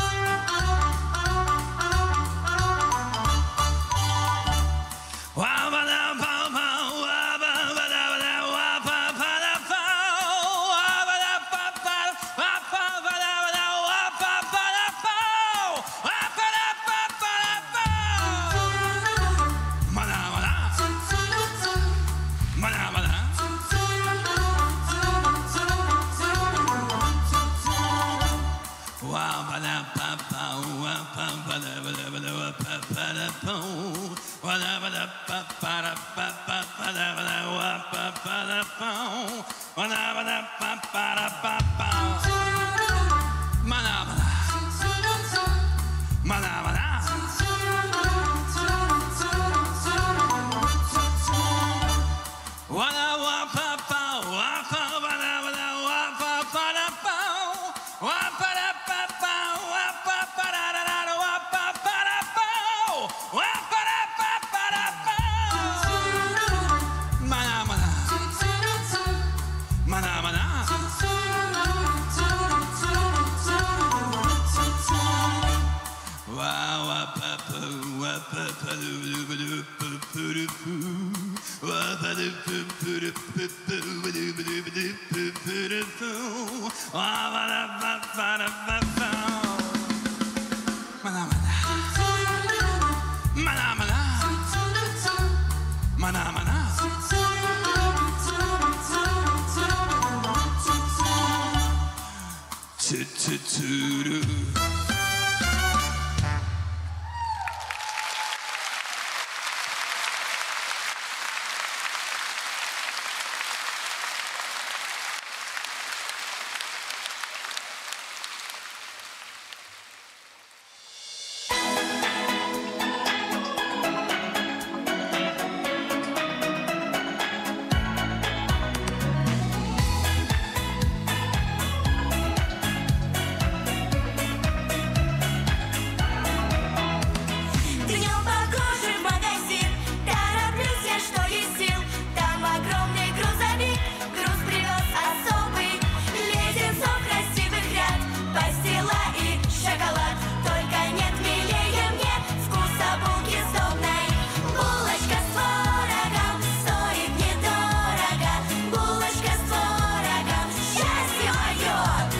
Днем похожий в магазин, тороплюсь я, что есть сил. Там огромный грузовик, груз привез особый. Леденцов красивых ряд, пастила и шоколад. Только нет милее мне вкуса булки сдобной. Булочка с творогом стоит недорого. Булочка с творогом, счастье мое.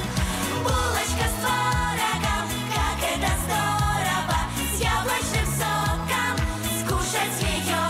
Булочка с творогом, как это здорово. С яблочным соком скушать ее.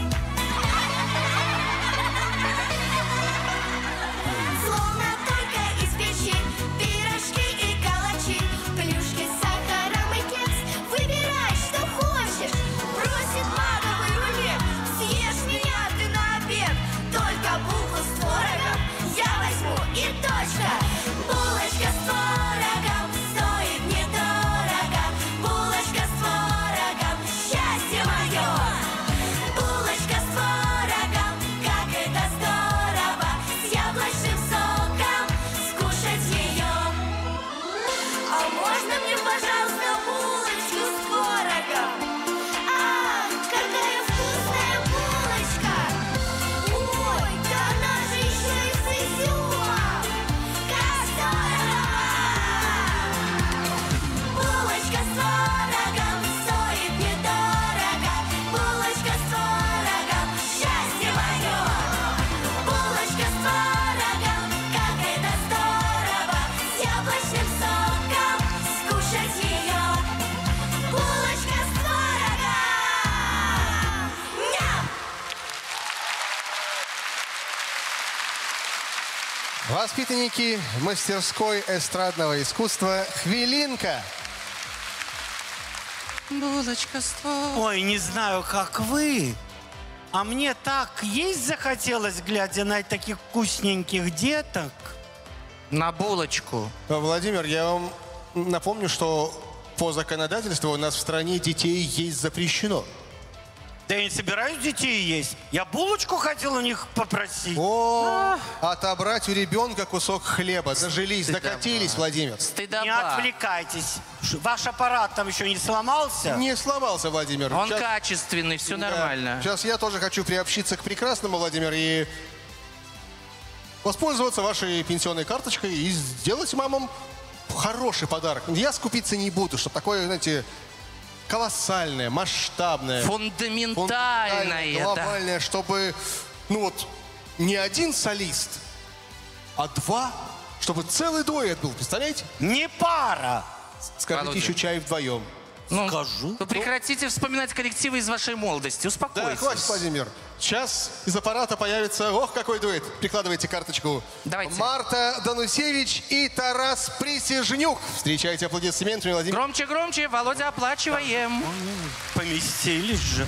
Словно только из печи пирожки и калачи, плюшки с сахаром и кекс. Выбирай, что хочешь. Просит маковый рулет. Съешь меня ты на обед. Только булку с творогом я возьму и точка. Булочка с творогом стоит недорого. Булочка с творогом, счастье мое. Булочка с творогом, как это здорово. С яблочным соком скушать ее. А можно мне, пожалуйста, булочку с творогом? Ах, какая вкусная булочка! Ой, да она же еще и с изюмом! Как здорово! Булочка с творогом стоит недорого. Булочка с творогом, счастье мое. Булочка с творогом, как это здорово. С яблочным соком скушать ее. Булочка с творогом. Ням! Воспитанники мастерской эстрадного искусства «Хвилинка». Булочка с творогом. Ой, не знаю, как вы, а мне так есть захотелось, глядя на таких вкусненьких деток. На булочку. Владимир, я вам напомню, что по законодательству у нас в стране детей есть запрещено. Да я не собираюсь детей есть. Я булочку хотел у них попросить. О, отобрать у ребенка кусок хлеба. Дожились, докатились, Владимир. Не Стыдоба. отвлекайтесь. Ш- Ваш аппарат там еще не сломался? Не сломался, Владимир. Он Сейчас- качественный, все Да. нормально. Сейчас я тоже хочу приобщиться к прекрасному, Владимир, и воспользоваться вашей пенсионной карточкой и сделать мамам хороший подарок. Я скупиться не буду, чтобы такое, знаете, колоссальное, масштабное, Фундаментальное. да. глобальное, чтобы, ну вот, не один солист, а два, чтобы целый дуэт был, представляете? Не пара. Скажите Володя. еще чай вдвоем. Ну, Скажу. Вы прекратите вспоминать коллективы из вашей молодости. Да, Успокойтесь. хватит, Владимир. Сейчас из аппарата появится, ох, какой дуэт. Прикладывайте карточку. Давайте. Марта Данусевич и Тарас Присяжнюк. Встречайте аплодисментами, Владимир. Громче, громче, Володя, оплачиваем. Поместились же.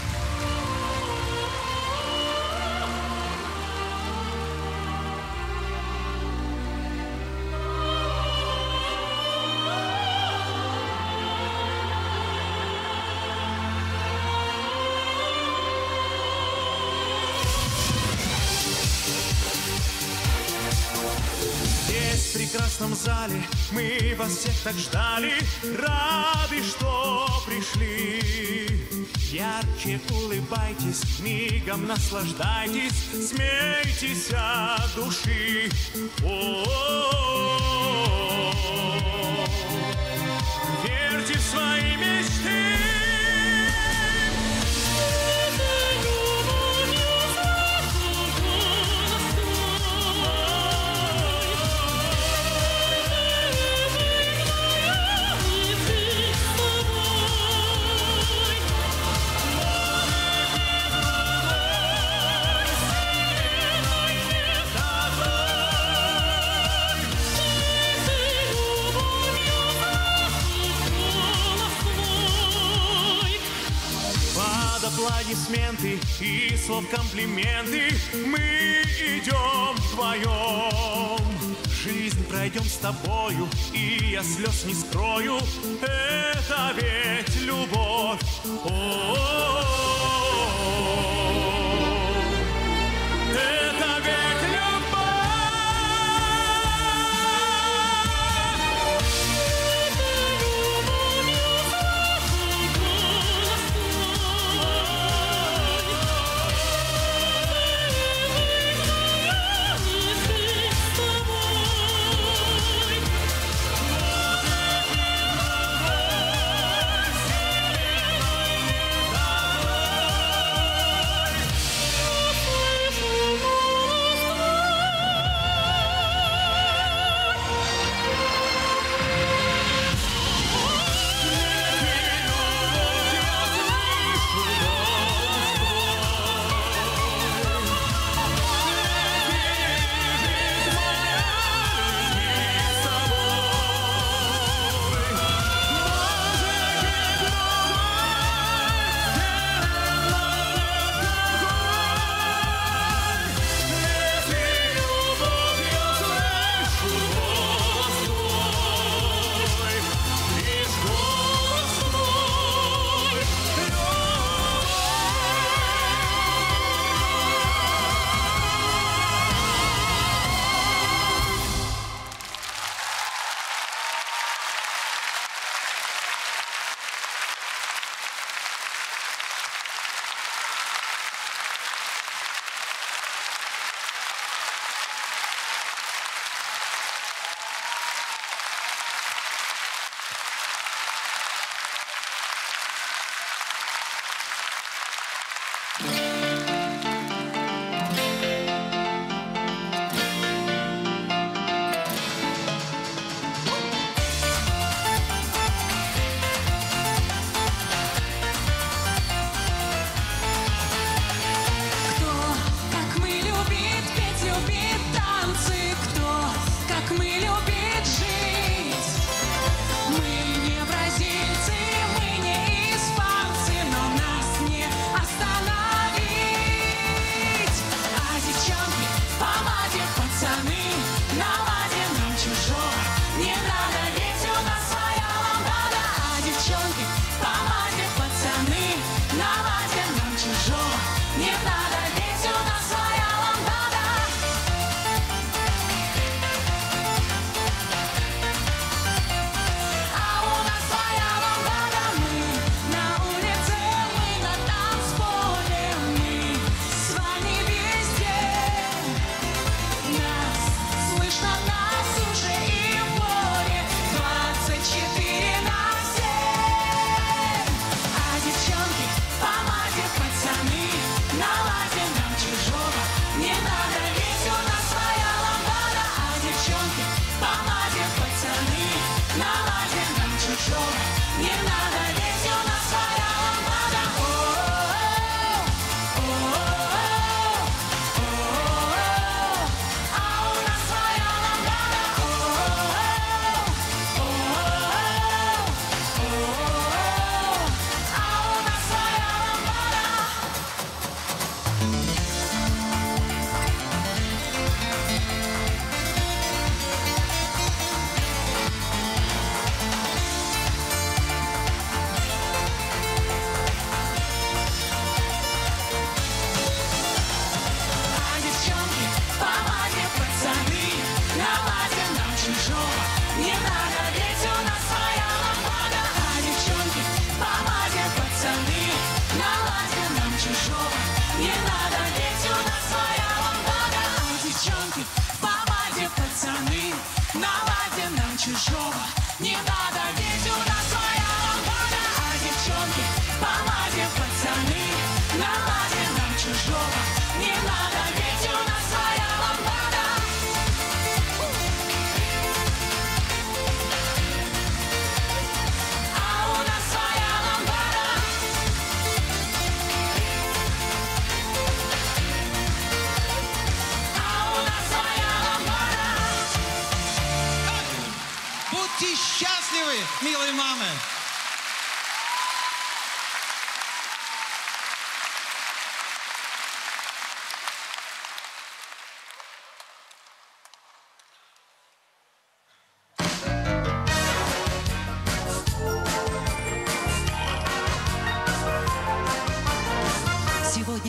Здесь, в прекрасном зале, мы вас всех так ждали, рады, что пришли. Ярче улыбайтесь, мигом наслаждайтесь, смейтесь от души. О-о-о-о. Верьте в свои мечты. Аплодисменты и слов комплименты мы идем вдвоем. Жизнь пройдем с тобою, и я слез не скрою. Это ведь любовь. О-о-о-о. Это ведь любовь.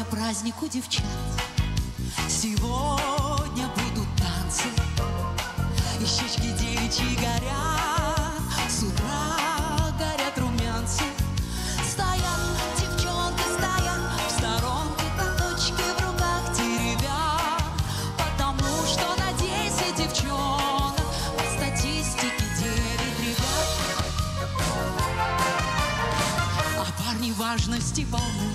Сегодня праздник у девчат, сегодня будут танцы, и щечки девичьи горят, с утра горят румянцы. Стоят девчонки, стоят в сторонке, платочки в руках теребят, потому что на десять девчонок по статистике девять ребят. А парни важности полны,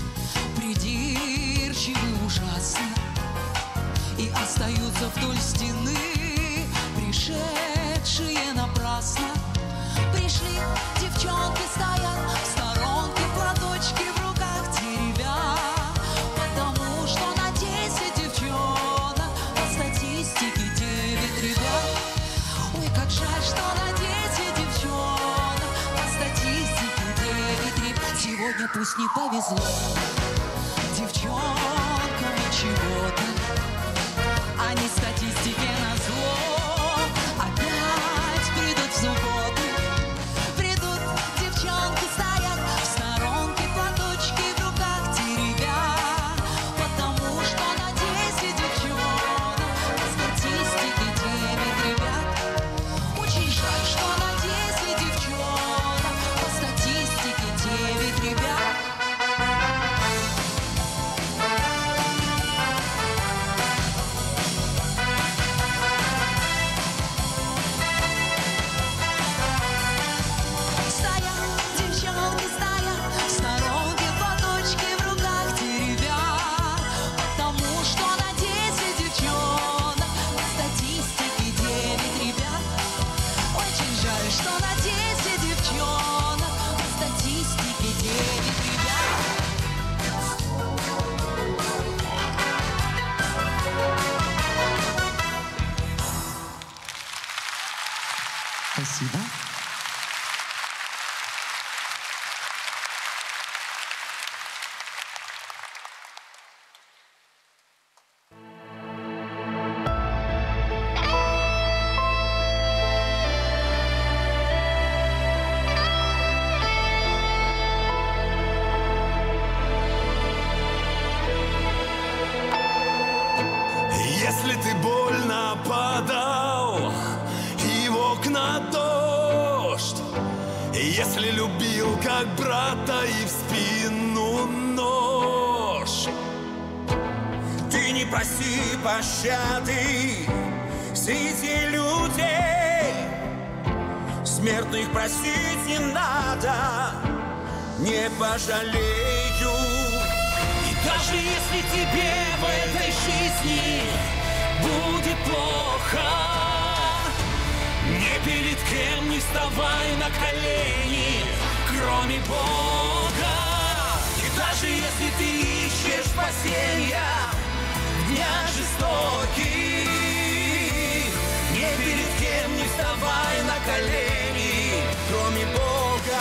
придирчивы ужасно, и остаются вдоль стены, пришедшие напрасно. Пришли девчонки, стоят в сторонке, платочки в руках теребят, потому что на десять девчонок по статистике девять ребят. Ой, как жаль, что на десять девчонок по статистике девять ребят. Сегодня пусть не повезло девчонкам чего-то, они статистике назло опять придут в субботу. Придут девчонки, стоят в сторонке, платочки в руках теребят, потому что на десять девчонок по статистике девять ребят. Очень жаль, что на десять девчонок по статистике девять ребят. Спасибо. Если ты больно падал и в окна дождь, если любил как брата и в спину нож, Ты не проси пощады среди людей, смертных просить не надо, не пожалею. И даже если тебе в этой жизни будет плохо, ни перед кем не вставай на колени, кроме Бога. И даже если ты ищешь спасения в днях жестоких, ни перед кем не вставай на колени, кроме Бога.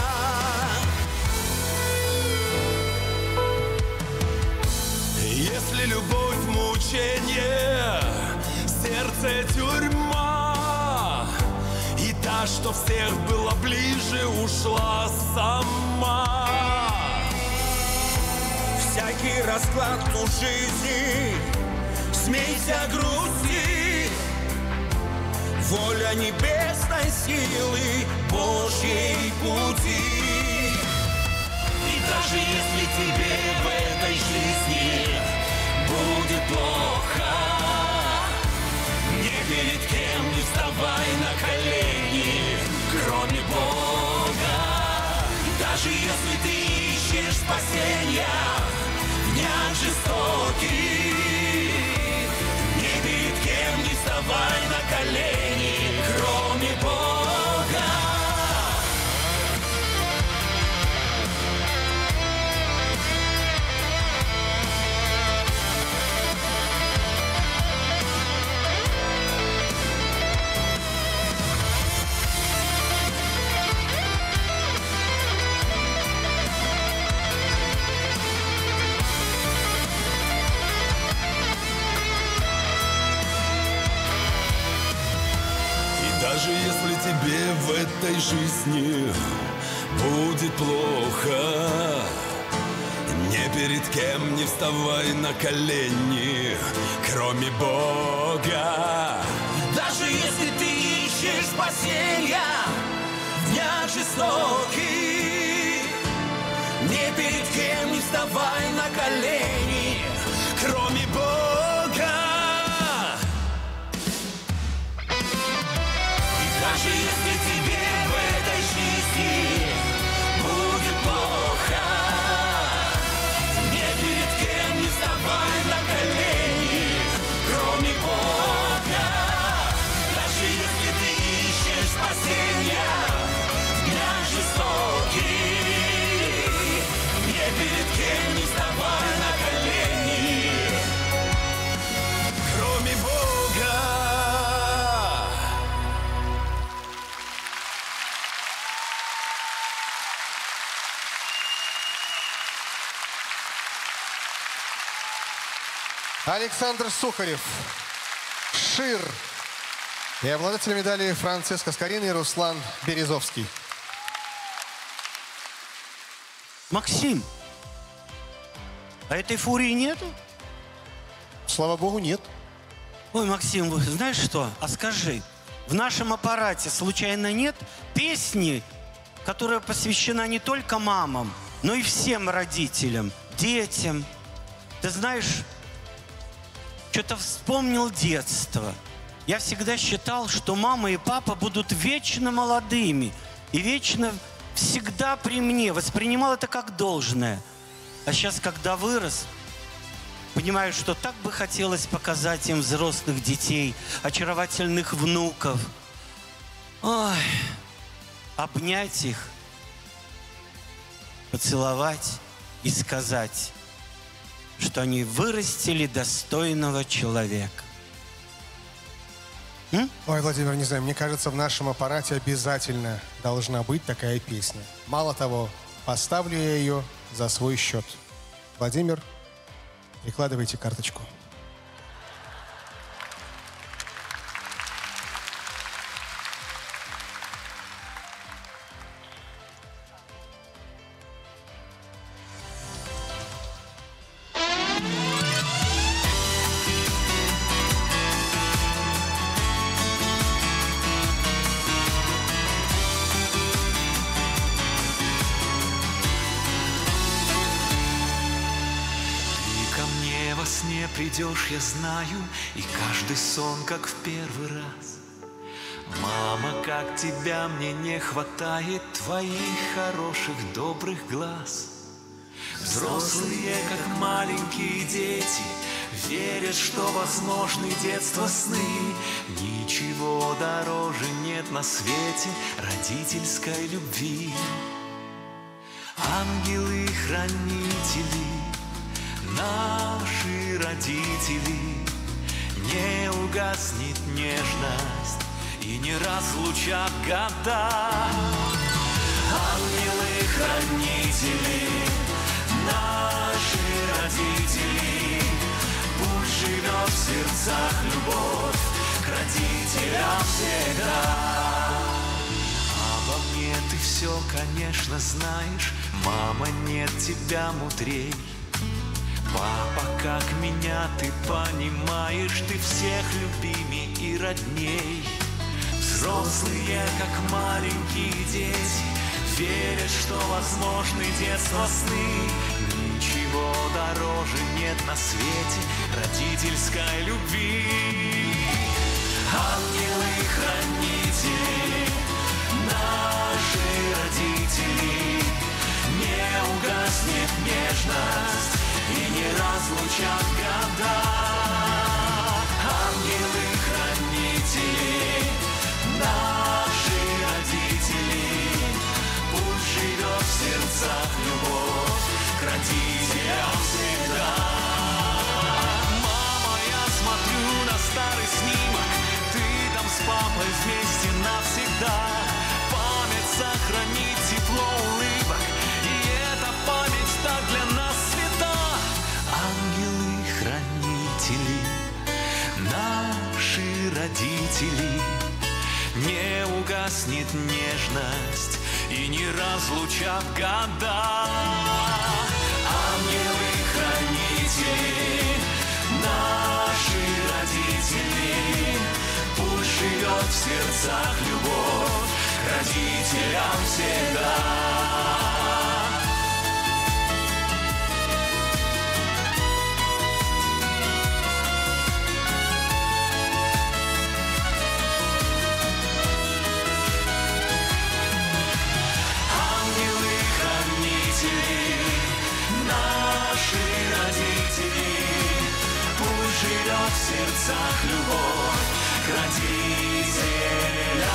если любовь мучение, сердце тюрьма, и та, что всех была ближе, ушла сама. Всякий расклад у жизни, смейся, грусти, воля небесной силы, Божьей пути. И даже если тебе в этой жизни будет плохо, ни перед кем не вставай на колени, кроме Бога. И даже если ты ищешь спасения в днях жестоких, ни перед кем не вставай на колени, кроме Бога. Даже если тебе в этой жизни будет плохо, не ни перед кем не вставай на колени, кроме Бога. Даже если ты ищешь спасения в днях жестоких, ни перед кем не вставай на колени, кроме Бога. И даже если тебе в этой жизни будет плохо, ни перед кем не вставай на колени, кроме Бога. Даже если ты ищешь спасения в днях жестоких, ни перед кем не вставай на колени, кроме Бога. Александр Сухарев, Шир. И обладатель медали Франциско Скорина и Руслан Березовский. Максим, а этой фурии нету? Слава богу, нет. Ой, Максим, вы знаешь что? А скажи, в нашем аппарате случайно нет песни, которая посвящена не только мамам, но и всем родителям, детям? Ты знаешь, что-то вспомнил детство. Я всегда считал, что мама и папа будут вечно молодыми и вечно всегда при мне. Воспринимал это как должное. А сейчас, когда вырос, понимаю, что так бы хотелось показать им взрослых детей, очаровательных внуков. Ой, обнять их, поцеловать и сказать, что они вырастили достойного человека. М? Ой, Владимир, не знаю, мне кажется, в нашем аппарате обязательно должна быть такая песня. Мало того, поставлю я ее за свой счет. Владимир, прикладывайте карточку. Придешь, я знаю, и каждый сон, как в первый раз. Мама, как тебя мне не хватает, твоих хороших, добрых глаз. Взрослые, как маленькие дети, верят, что возможны детства сны. Ничего дороже нет на свете родительской любви. Ангелы-хранители, наши родители, не угаснет нежность и не разлучат года. Ангелы-хранители, наши родители, пусть живет в сердцах любовь к родителям всегда. Обо мне ты все, конечно, знаешь, мама, нет тебя мудрей. Папа, как меня ты понимаешь, ты всех любимей и родней. Взрослые, как маленькие дети, верят, что возможны детства сны. Ничего дороже нет на свете родительской любви. Ангелы-хранители, наши родители, не угаснет нежность и не разлучат года. Ангелы-хранители, наши родители, пусть живет в сердцах любовь к родителям всегда. Мама, я смотрю на старый снимок, ты там с папой вместе навсегда. Память сохранит тепло улыбок, и эта память так для нас свята. Ангелы-хранители, наши родители, не угаснет нежность и не разлучат года. Ангелы сердцах любовь к родителям всегда. Живет в сердцах любовь к родителям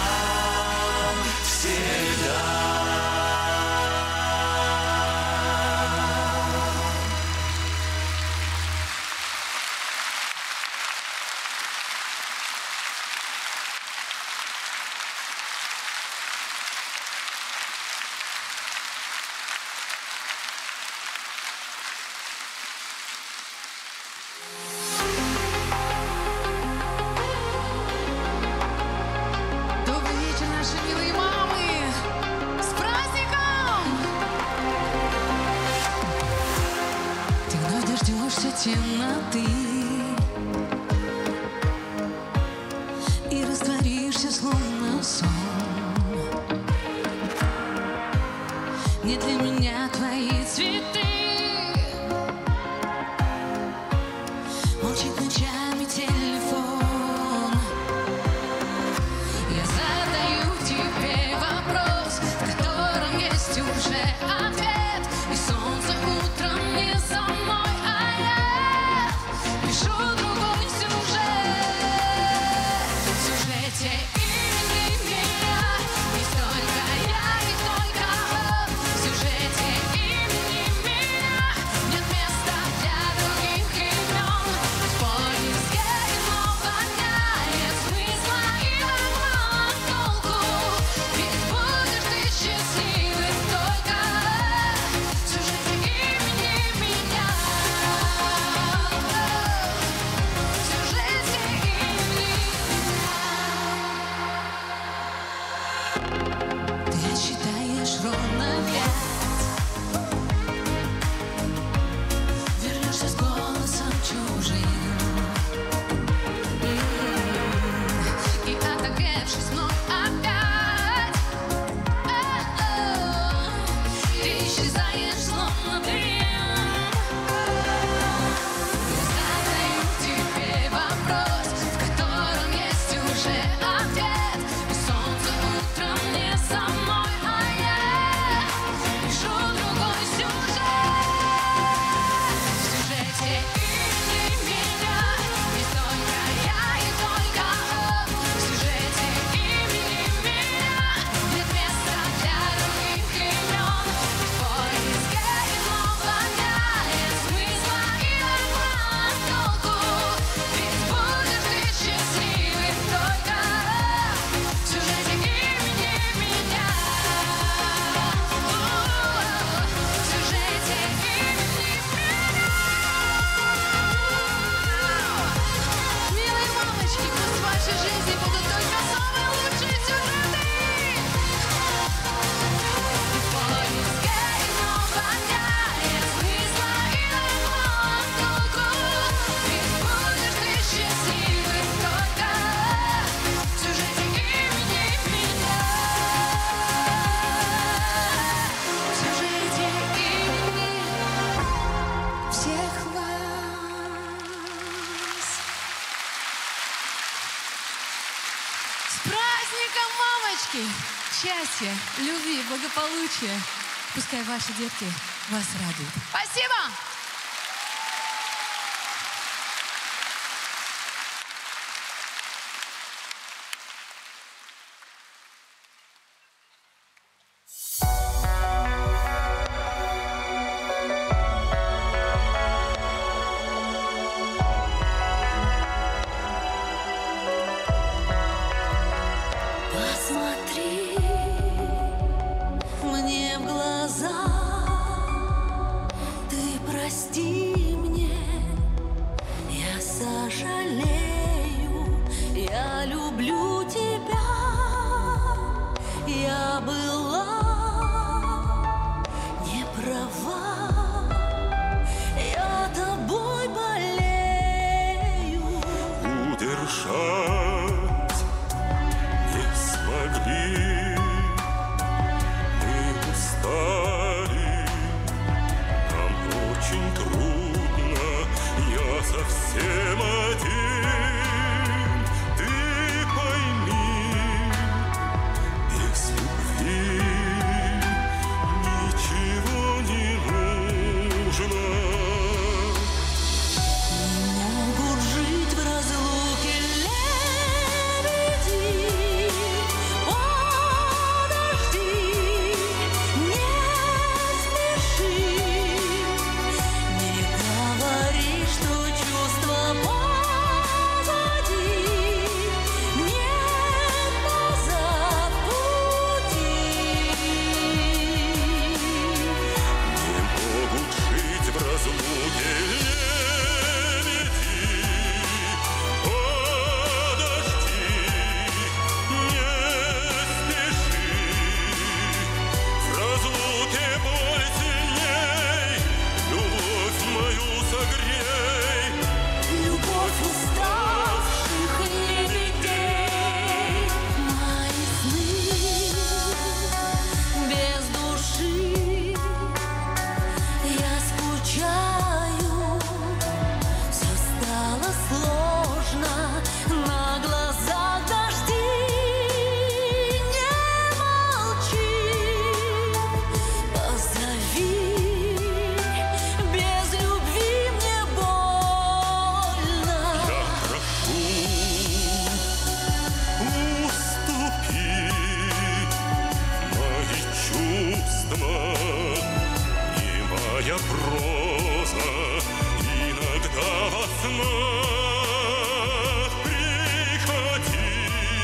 всегда. Темноты и растворишься, словно сон. Не для меня твои цветы. Молчит ночами телефон. Я задаю тебе вопрос, в котором есть уже ответ. И солнце утром не со мной. Пишу другой сюжет. В сюжете имени меня есть только я и только он. В сюжете имени меня нет места для других имен. В поиске иного дня нет смысла и мало толку. Ведь будешь ты счастливым только в сюжете имени меня. Ты считаешь ровно пять, вернешься с голосом чужим и отогревшись вновь опять, ты исчезаешь словно дым. Я задаю тебе вопрос, в котором есть уже ответ. И солнце утром не со мной, а я пишу другой сюжет. В сюжете имени меня есть только я и только он. В сюжете имени меня нет места для других имен. В поиске иного дня нет смысла и мало толку. Ведь будешь ты счастливым только в сюжете имени меня. В сюжете имени меня. Милые мамочки, пусть в вашей жизни будут только самые лучшие сюжеты. В поиске иного дня нет смысла и мало толку. Ведь будешь ты счастливым только в сюжете имени меня. В сюжете имени всех вас. С праздником, мамочки! Счастья, любви, благополучия. Пускай ваши детки вас радуют. Спасибо! Посмотри мне в глаза, ты прости мне, я сожалею, я люблю тебя, я была не права, я тобой болею. Удержать очень трудно, я совсем один. Ты пойми, без любви ничего не нужно. Могут жить в разлуке лебеди. Подожди, не спеши, не говори, что чувства позади. Нет назад пути. Не могут жить в разлуке лебеди. Подожди, не спеши. В разлуке боль сильней, любовь мою согрей. Любовь уставших лебедей, мои сны без души. Я скучаю, все стало сложно, на глазах дожди. Не молчи, позови, без любви мне больно. Я прошу, уступи мои чувства, и моя проза иногда во снах. Приходи,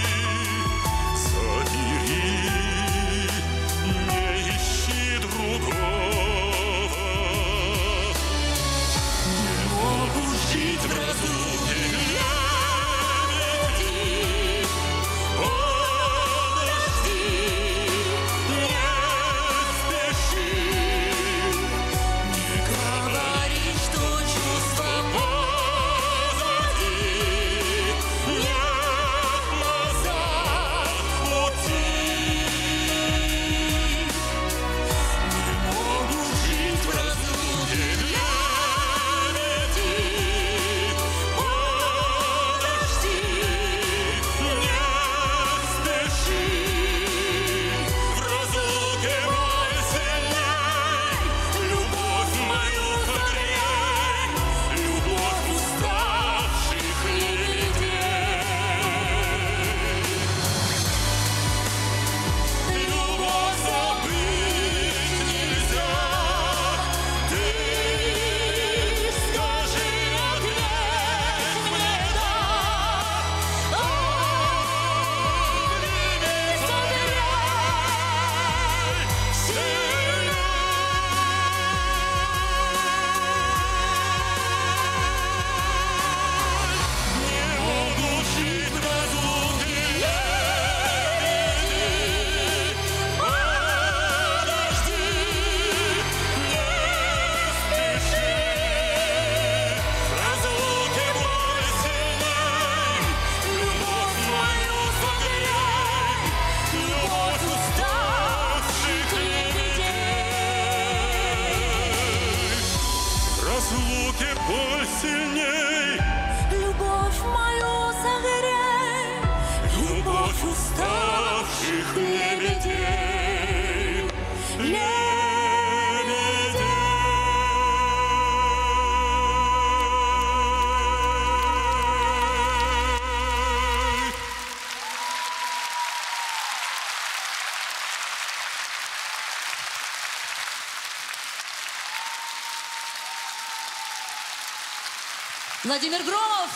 забери, не ищи другого. Не могут жить в разлуке лебеди. Подожди, не спеши, не говори, что чувства позади. Нет назад пути. Не могут жить в разлуке лебеди. Подожди, не спеши. В разлуке боль сильней, любовь мою согрей. Любовь уставших лебедей. Любовь забыть нельзя. Ты скажи, ответь мне да. Обними, согрей сильней. Не могут жить в разлуке лебеди. Подожди, не спеши. В разлуке боль сильней, любовь мою согрей. Любовь уставших лебедей. В разлуке боль сильней, Любовь мою согрей, любовь уставших лебедей. Лебедей. Владимир Громов.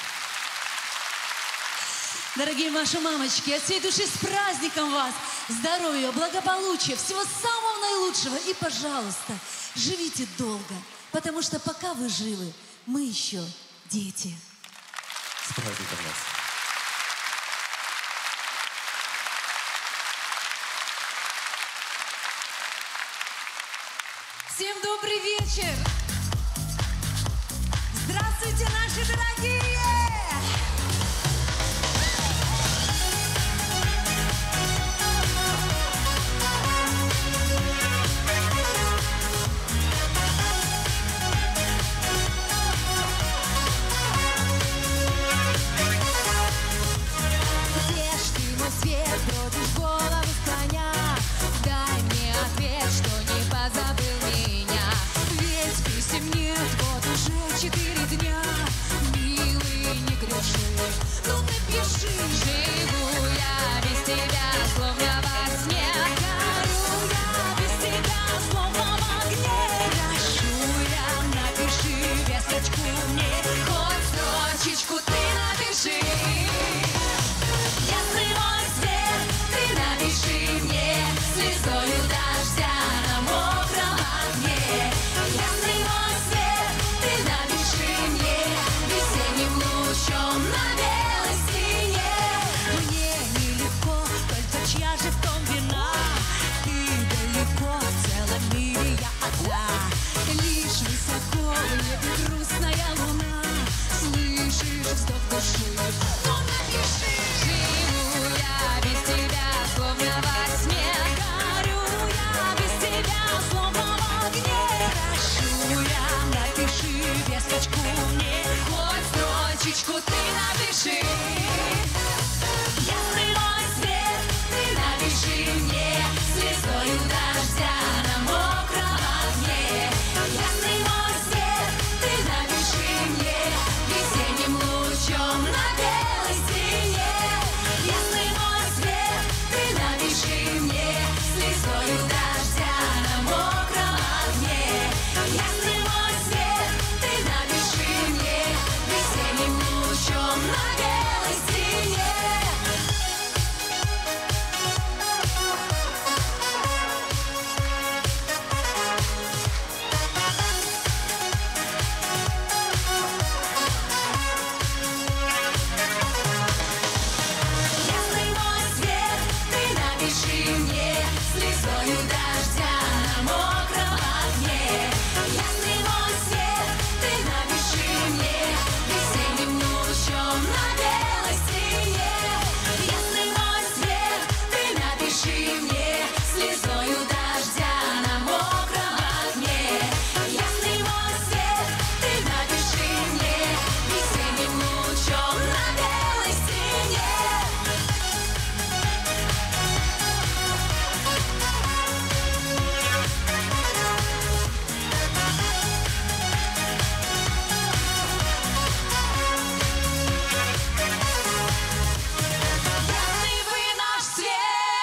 Дорогие наши мамочки, от всей души с праздником вас! Здоровья, благополучия, всего самого наилучшего. И, пожалуйста, живите долго, потому что пока вы живы, мы еще дети. С праздником вас. Всем добрый вечер! Здравствуйте, наши дорогие! четыре дня. Милый, не греши, ну напиши. Живу я без тебя, словно во сне. Горю я без тебя, словно в огне. Прошу я, напиши весточку мне, хоть строчечку ты напиши. Ясный мой свет, ты напиши мне, слезою дождя на мокром окне. Ясный мой свет, ты напиши мне, весенним лучом на белой стене. Мне нелегко, только чья же в том вина? Ты далеко, в целом мире я одна. Лишь высоко в небе грустная луна. Слышишь вздох души, ну напиши. Живу я без тебя, словно во сне. Горю я без тебя, словно в огне. Прошу я, напиши весточку мне, хоть строчечку ты напиши. Ясный мой свет, ты напиши мне, слезою дождя на мокром окне. Ясный мой свет, ты напиши мне, весенним лучом на белой стене. Ясный мой свет, ты напиши мне, слезою дождя на мокром окне. Ясный мой свет, ты напиши мне, весенним лучом на белой стене. Ясный мой свет, ты напиши мне, слезою дождя на мокром окне. Ясный мой свет, ты напиши мне, весенним лучом на белой стене. Ясный мой свет, ты напиши мне, слезою дождя на мокром окне. Ясный мой свет, ты напиши мне, весенним лучом на белой стене. Ясный вы наш свет!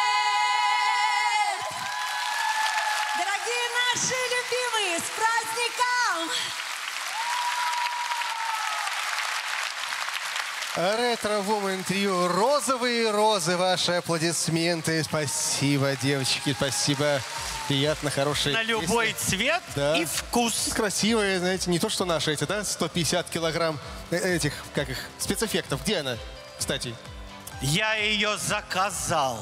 Дорогие наши любимые, с праздником! Ретро Woman Trio. Розовые розы. Ваши аплодисменты. Спасибо, девочки. Спасибо. Приятно, хорошие На любой песни. цвет Да. и вкус. Красивые, знаете, не то, что наши эти, да, сто пятьдесят килограмм э, этих, как их, спецэффектов. Где она, кстати? Я ее заказал.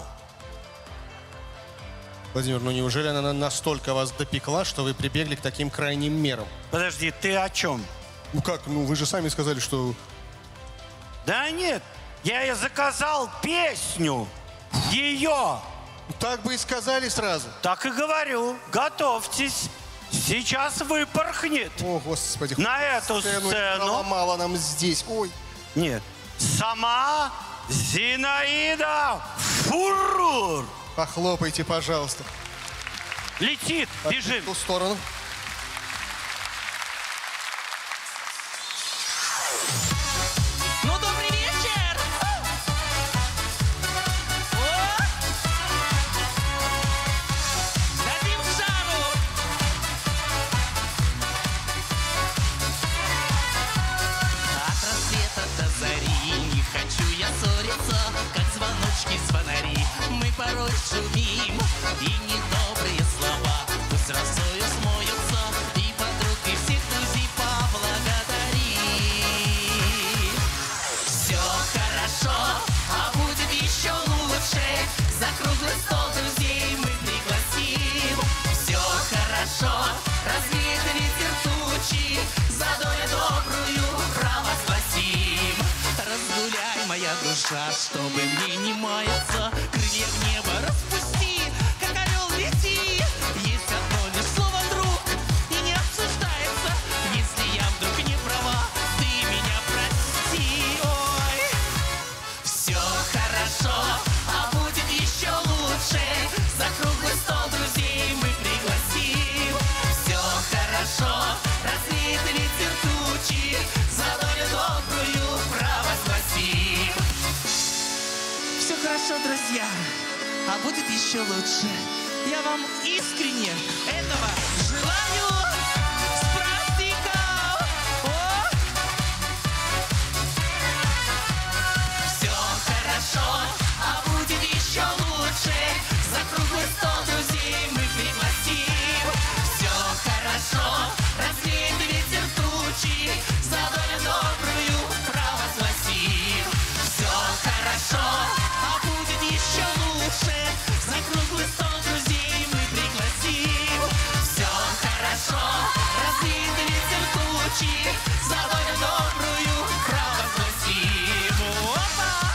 Владимир, ну неужели она на- настолько вас допекла, что вы прибегли к таким крайним мерам? Подожди, ты о чем? Ну как, ну вы же сами сказали, что... Да нет, я ей заказал песню. Ее. Так бы и сказали сразу. Так и говорю. Готовьтесь. Сейчас выпорхнет. О, Господи. На эту сцену. Ломала нам здесь. Ой. Нет. Сама Зинаида Фурор. Похлопайте, пожалуйста. Летит, бежит. В ту сторону. Ну, добрый вечер! О! Дадим жару! От рассвета до зари не хочу я ссориться, как звоночки с фонари. Мы порой шумим, и недобрые слова пусть росою смоются, и подруг, и всех друзей поблагодари. Все хорошо, а будет еще лучше. За круглый стол друзей мы пригласим. Все хорошо, развеет ветер тучи, за долю добрую провозгласим. Разгуляй, моя душа, чтобы мне не маяться, крылья в небо распусти, как орел лети. Есть одно лишь слово «друг», и не обсуждается, если я вдруг не права, ты меня прости. Ой, все хорошо, а будет еще лучше. За круглый стол друзей мы пригласим. Все хорошо, развеет ветер тучи, друзья, а будет еще лучше. Я вам искренне этого желаю. С праздником! О! Все хорошо, а будет еще лучше. За круглый стол друзей мы пригласим. Все хорошо, развеет ветер тучи, за долю добрую провозгласим. Все хорошо, а будет еще лучше. За круглый стол друзей мы пригласим. Все хорошо, развеет ветер тучи, за долю добрую провозгласим. Опа!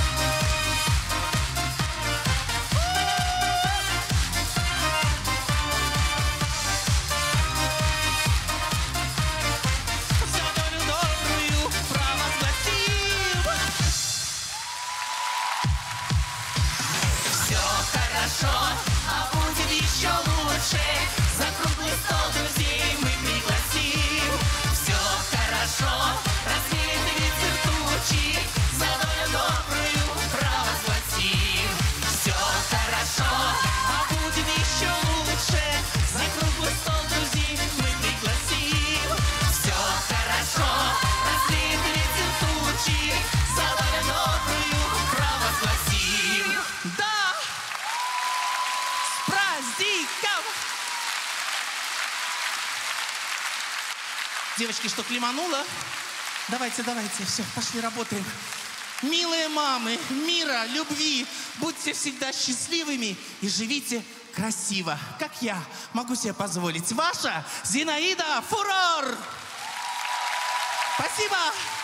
За долю добрую провозгласим. Все хорошо, а будет еще лучше. За круглый стол друзей мы пригласим. Все хорошо, развеет ветер тучи, за долю добрую провозгласим. Все хорошо, а будет еще лучше. За круглый стол друзей мы пригласим. Все хорошо, развеет ветер тучи, за долю добрую провозгласим. Да! С праздником! Девочки, что, клемануло? Давайте, давайте, все, пошли, работаем. Милые мамы, мира, любви, будьте всегда счастливыми и живите красиво, как я могу себе позволить. Ваша Зинаида Фурор! Спасибо!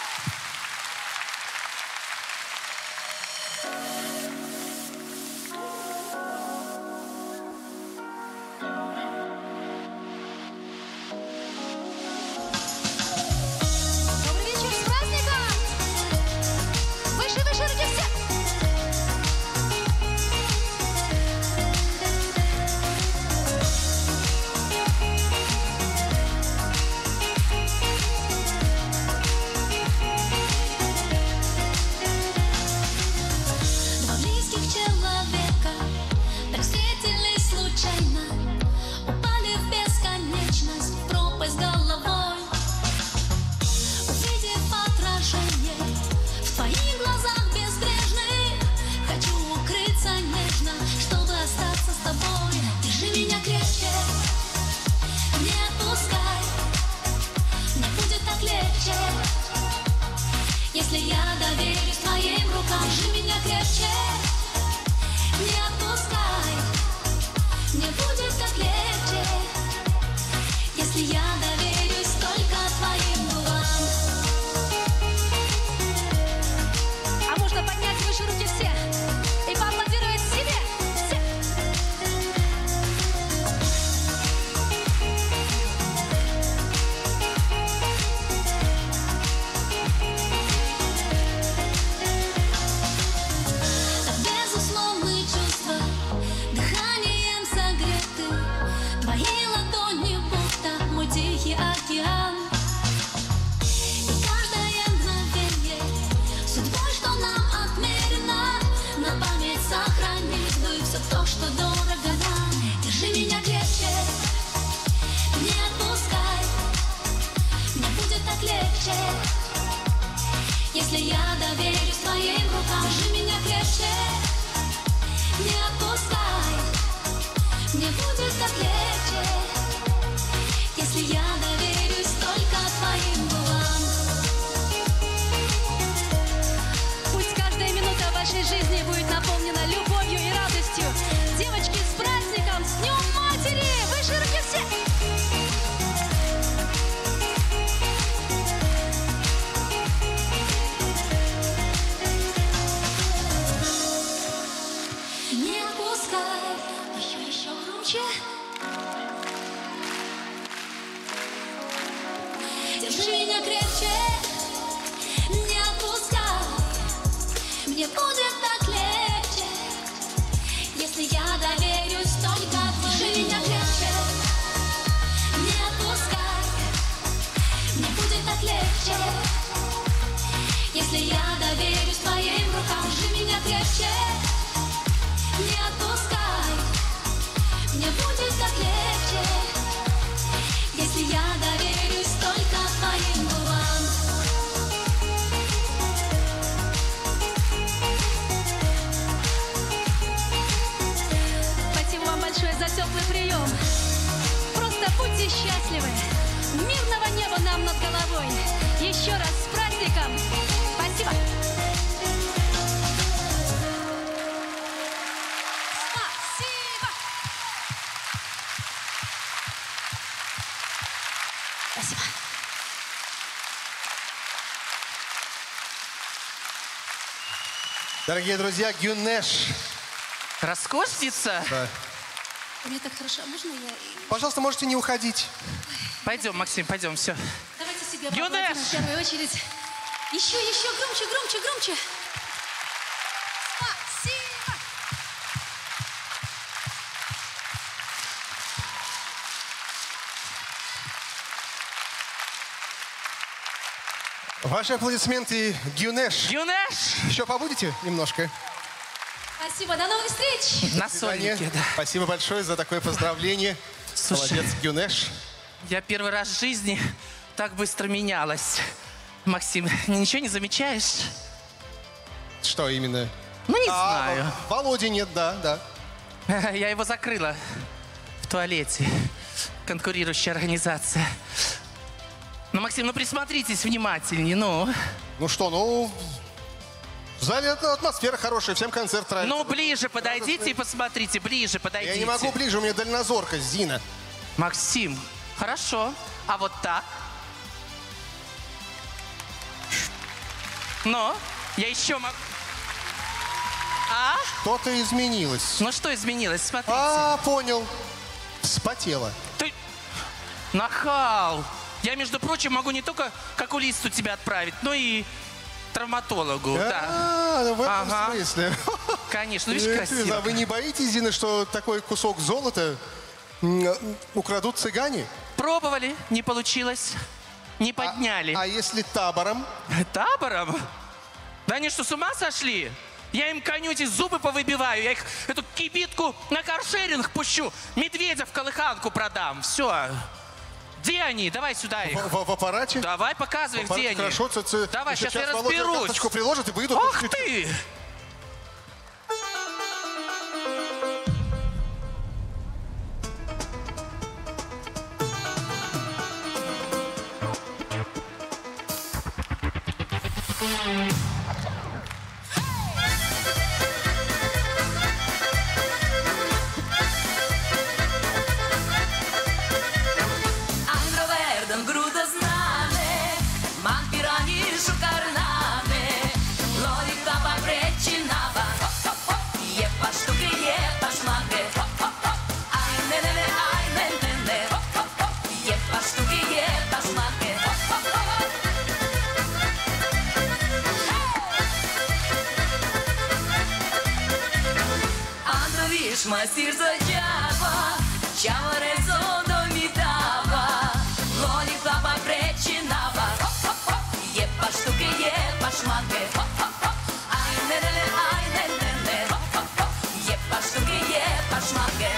Добрый вечер, с праздником! Выше, выше руки все! Два близких человека так встретились случайно, упали в бесконечность, в пропасть головой. Увидев отражение в твоих глазах безбрежных, хочу укрыться нежно, чтобы остаться с тобой. Держи меня крепче, не отпускай, мне будет так легче, если я доверюсь твоим рукам. Держи меня крепче, не отпускай, мне будет так легче, если я доверюсь только твоим губам. А можно поднять выше руки все и поаплодировать себе? Все. Так безусловные чувства дыханием согреты, твои ладони будто мой тихий океан. И каждое мгновение судьбой, что нам отмерено, на память сохранить бы все то, что дорого нам. Держи меня крепче, не отпускай, мне будет так легче, если я доверюсь твоим рукам. Держи меня крепче, не отпускай, мне будет так легче, если я доверюсь только твоим губам. Пусть каждая минута вашей жизни будет наполнена любовью и радостью. Девочки, с праздником, с Днем Матери! Выше руки все! Не отпускай, еще, еще громче. Держи меня крепче, не отпускай, мне будет так легче, если я доверюсь только твоим. Держи меня крепче, не отпускай, мне будет так легче, если я доверюсь твоим рукам. Держи меня крепче, не отпускай. Мне будет так легче, если я доверюсь только твоим губам. Спасибо вам большое за теплый прием. Просто будьте счастливы. Мирного неба нам над головой. Еще раз с праздником. Спасибо. Спасибо. Спасибо. Дорогие друзья, Гюнеш. Роскошница? Да. Мне так хорошо. А можно я... Пожалуйста, можете не уходить. Пойдем, Максим, пойдем, все. Давайте себе Гюнеш! поаплодируем в первую очередь. Еще, еще громче, громче, громче. Спасибо. Ваши аплодисменты, Гюнеш. Гюнеш! Еще побудете немножко? Спасибо, до новых встреч. На До свидания. сольнике, да. Спасибо большое за такое поздравление. Слушай. Молодец, Гюнеш. Я первый раз в жизни так быстро менялась. Максим, ничего не замечаешь? Что именно? Ну, не А, знаю. Володи нет, да, да. Я его закрыла в туалете. Конкурирующая организация. Ну, Максим, ну присмотритесь внимательнее, ну. Ну что, ну... В зале атмосфера хорошая, всем концерт нравится. Ну, ближе подойдите и посмотрите, ближе подойдите. Я не могу ближе, у меня дальнозоркость, Зина. Максим, хорошо. А вот так? Ну, я еще могу... А? Что-то изменилось. Ну, что изменилось? Смотрите. А, понял. Вспотела. Ты... Нахал. Я, между прочим, могу не только к окулисту тебя отправить, но и травматологу. Да. А, в этом Ага. смысле. Конечно, ну, видишь, Э, красиво. А вы не боитесь, Зина, что такой кусок золота м, украдут цыгане? Пробовали, не получилось. Не подняли. А если табором? Табором? Да они что, с ума сошли? Я им коню эти зубы повыбиваю, я их, эту кибитку на каршеринг пущу, медведя в колыханку продам. Все. Где они? Давай сюда их. В, в- в аппарате? Давай, показывай, В где аппарате они. хорошо, ц- ц- Давай, еще сейчас я Володя разберусь. карточку приложит и выйдут. Ох ты! Andro Verdon, grudo znane, mampirani šukarnane, logika pa prečinava, je pa štuke, je pa šmage, aj ne ne ne, aj ne ne ne, je pa štuke, je pa šmage. Andro viš masir za džava, džava rezo do mi dava, logika pa prečinava, je pa štuke, je pa šmage, aj ne ne ne, aj ne ne ne, je pa štuke, je pa šmage.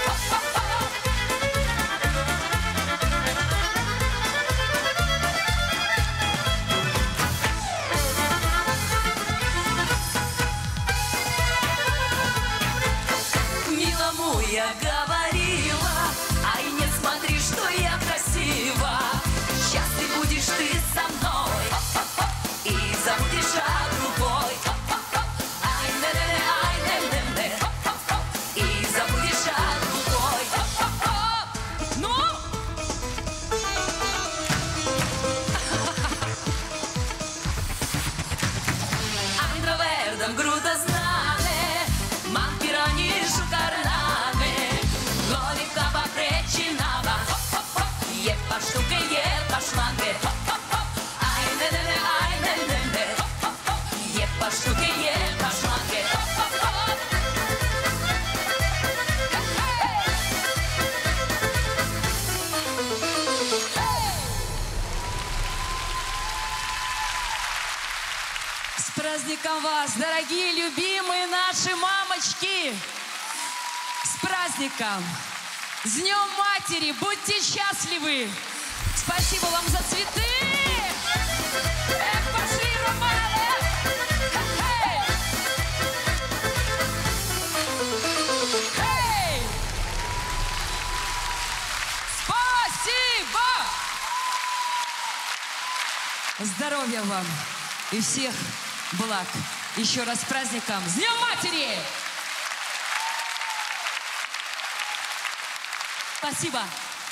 Мила моя говорила, ай, не смотри, что я красива. Сейчас ты будешь ты со мной и забудешь о другой. Ай, не не не, ай, не не не, и забудешь о другой. Ну? Andro Verdon, grudo znane, mampirani šukarnane, logika pa prečinava, je pa štuke, je pa šmage, aj ne ne ne, aj ne ne ne, je pa štuke, je pa šmage. С праздником вас, дорогие, любимые наши мамочки! праздником! С Днем Матери! Будьте счастливы! Спасибо вам за цветы! Эх, пошли, романы! Хей! Хей! Спасибо! Здоровья вам и всех благ! Еще раз с праздником! С Днем Матери! Спасибо!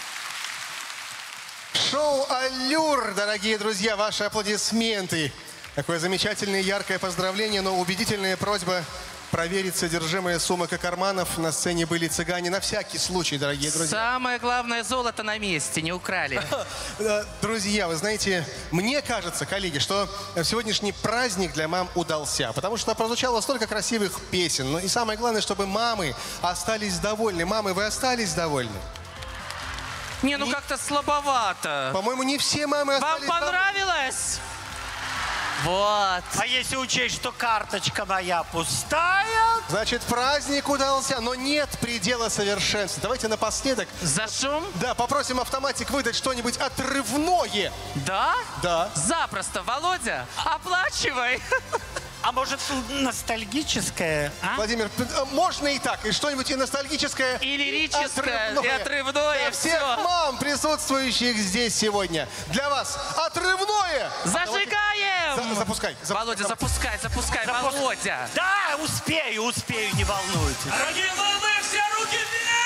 Шоу «Аллюр», дорогие друзья, ваши аплодисменты. Такое замечательное, яркое поздравление, но убедительная просьба проверить содержимое сумок и карманов. На сцене были цыгане. На всякий случай, дорогие друзья. Самое главное, золото на месте, не украли. Друзья, вы знаете, мне кажется, коллеги, что сегодняшний праздник для мам удался, потому что прозвучало столько красивых песен. Ну и самое главное, чтобы мамы остались довольны. Мамы, вы остались довольны? Не, ну как-то слабовато. По-моему, не все мамы Вам остались понравилось? Вот. А если учесть, что карточка моя пустая? Значит, праздник удался, но нет предела совершенства. Давайте напоследок... За шум? Да, попросим автоматик выдать что-нибудь отрывное. Да? Да. Запросто. Володя, оплачивай. А может, ностальгическое? А? Владимир, можно и так, и что-нибудь и ностальгическое, и лирическое, отрывное. и отрывное. Для всех все. мам, присутствующих здесь сегодня. Для вас отрывное. Зажигаем! За, запускай, запускай. Володя, запускай, запускай, Запуск... Володя. Да, успею, успею, не волнуйтесь. Дорогие мамы, все руки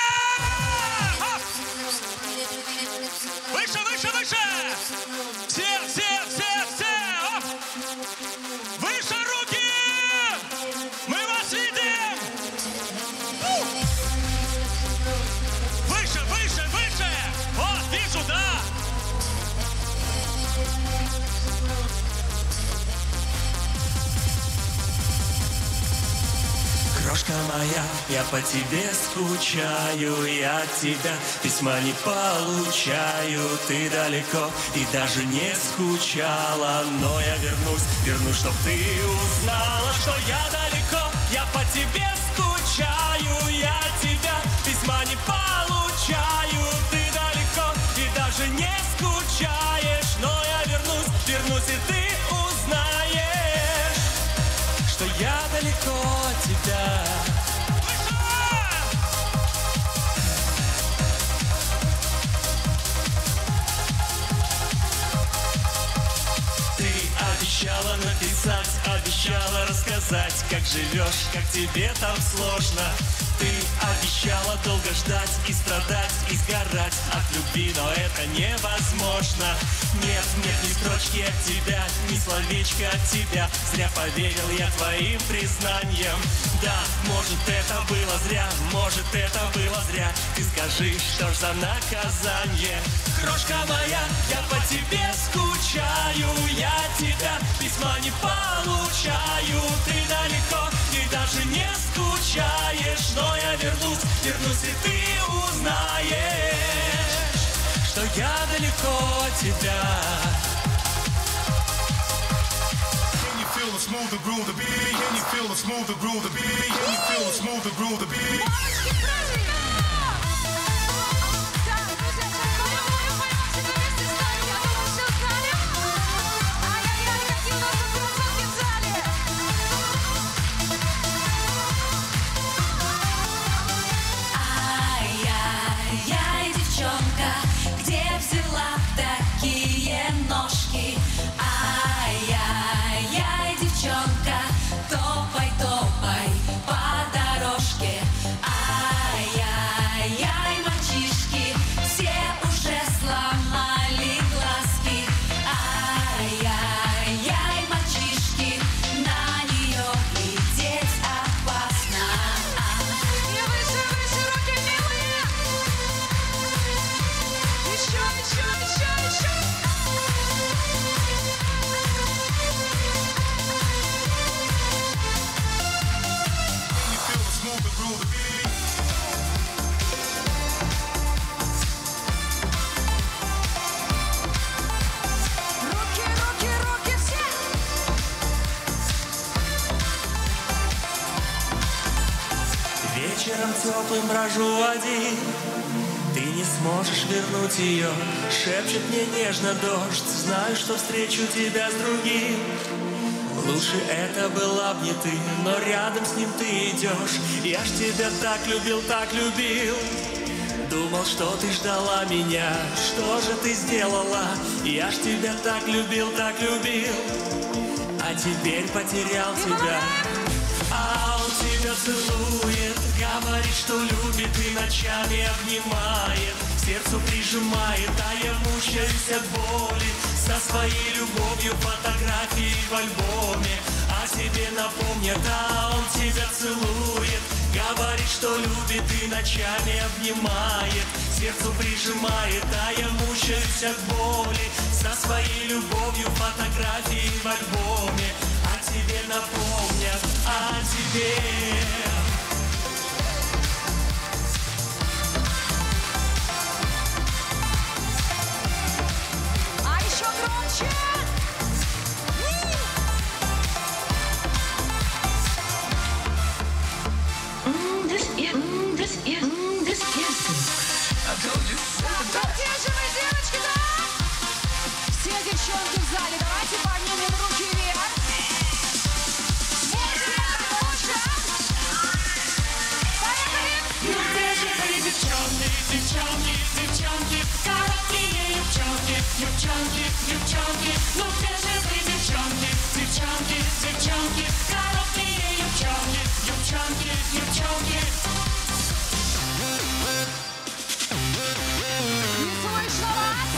вверх! Выше, выше, выше! Все, все, все, все! Оп! Выше руки! Мы вас видим! У! Выше, выше, выше! Вот, вижу, да! Крошка моя, я по тебе скучаю, я от тебя письма не получаю. Ты далеко и даже не скучала, но я вернусь, вернусь, чтоб ты узнала, что я далеко, я по тебе скучаю, я от тебя письма не получаю. Ты далеко и даже не скучаешь, но я вернусь, вернусь, и ты узнаешь, что я далеко от тебя. Ты обещала написать, обещала рассказать, как живешь, как тебе там сложно. Ты обещала долго ждать и страдать, и сгорать от любви, но это невозможно. Нет, нет ни строчки от тебя, ни словечка от тебя. Зря поверил я твоим признаниям. Да, может это было зря, может это было зря. Ты скажи, что ж за наказание? Крошка моя, я по тебе скучаю, я от тебя письма не получаю. Ты далеко и даже не скучаешь, но я вернусь, вернусь, и ты узнаешь, что я далеко от тебя. Can you feel the smooth the groove the beat? Can you feel the smooth the groove the beat? Can you feel the smooth the groove the beat? Ай-яй-яй, девчонка, где взяла такие ножки? Ай-яй-яй, девчонка, топай, топай по дорожке. Ай вечером теплым брожу один. Ты не сможешь вернуть ее, шепчет мне нежно дождь. Знаю, что встречу тебя с другим. Лучше это была б не ты, но рядом с ним ты идешь. Я ж тебя так любил, так любил. Думал, что ты ждала меня, что же ты сделала? Я ж тебя так любил, так любил. А теперь потерял тебя. А он тебя целует, говорит, что любит и ночами обнимает, к сердцу прижимает, а я мучаюсь от боли. Со своей любовью фотографии в альбоме о тебе напомнит, а он тебя целует, говорит, что любит и ночами обнимает, к сердцу прижимает, а я мучаюсь от боли. Со своей любовью фотографии в альбоме о тебе напомнят, о тебе. А еще громче! Ну где же вы, девочки, да? Все девчонки в зале, давайте поднимем руки вверх. Вот это лучше. Поехали! Ну где же вы, девчонки, девчонки, девчонки, короткие юбчонки, юбчонки, юбчонки. Ну где же вы, девчонки, девчонки, девчонки, короткие юбчонки, юбчонки, юбчонки. Не слышно вас!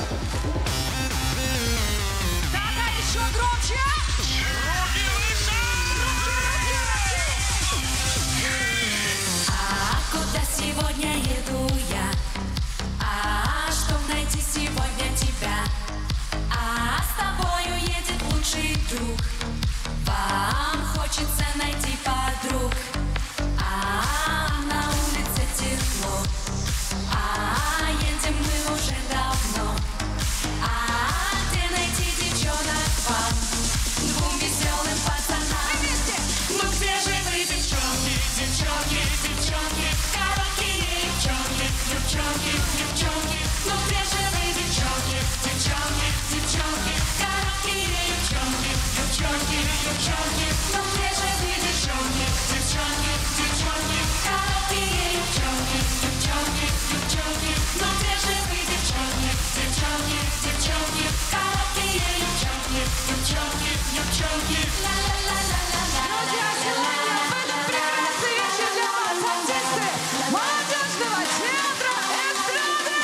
Так, а еще громче! Руки выше! Руки, руки, руки! А куда сегодня еду я? А чтоб найти сегодня тебя? А с тобою едет лучший друг. Вам хочется найти подруг. А на улице тепло. А едем мы уже давно. А где найти девчонок вам? Двум веселым пацанам. Ну где же вы, девчонки, девчонки, девчонки, короткие юбчонки, юбчонки, юбчонки. Ну где же вы, девчонки, девчонки, девчонки, короткие юбчонки, юбчонки, юбчонки. Ну где же вы, девчонки, девчонки, девчонки, короткие юбчонки, юбчонки, юбчонки. Ну где же вы, девчонки, девчонки, девчонки, короткие юбчонки, юбчонки, юбчонки. Друзья, сегодня в этот прекрасный вечер для вас артисты молодежного театра эстрады!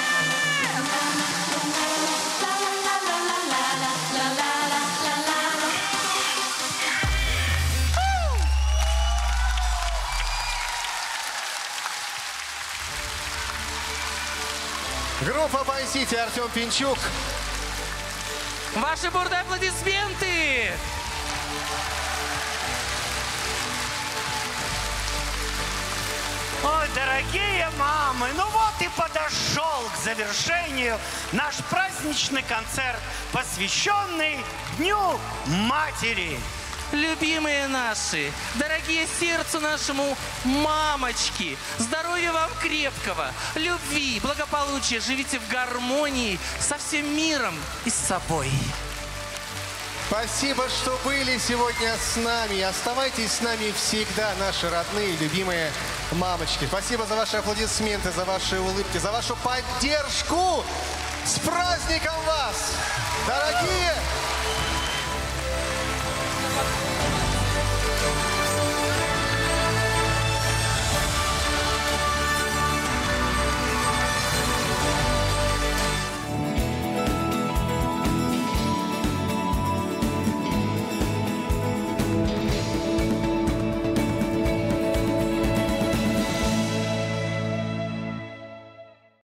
Группа Бай-Сити, Артем Пинчук. Ваши бурные аплодисменты! Ой, дорогие мамы, ну вот и подошел к завершению наш праздничный концерт, посвященный Дню Матери. Любимые наши, дорогие сердцу нашему мамочки, здоровья вам крепкого, любви, благополучия, живите в гармонии со всем миром и с собой. Спасибо, что были сегодня с нами. И оставайтесь с нами всегда, наши родные, любимые мамочки. Спасибо за ваши аплодисменты, за ваши улыбки, за вашу поддержку. С праздником вас, дорогие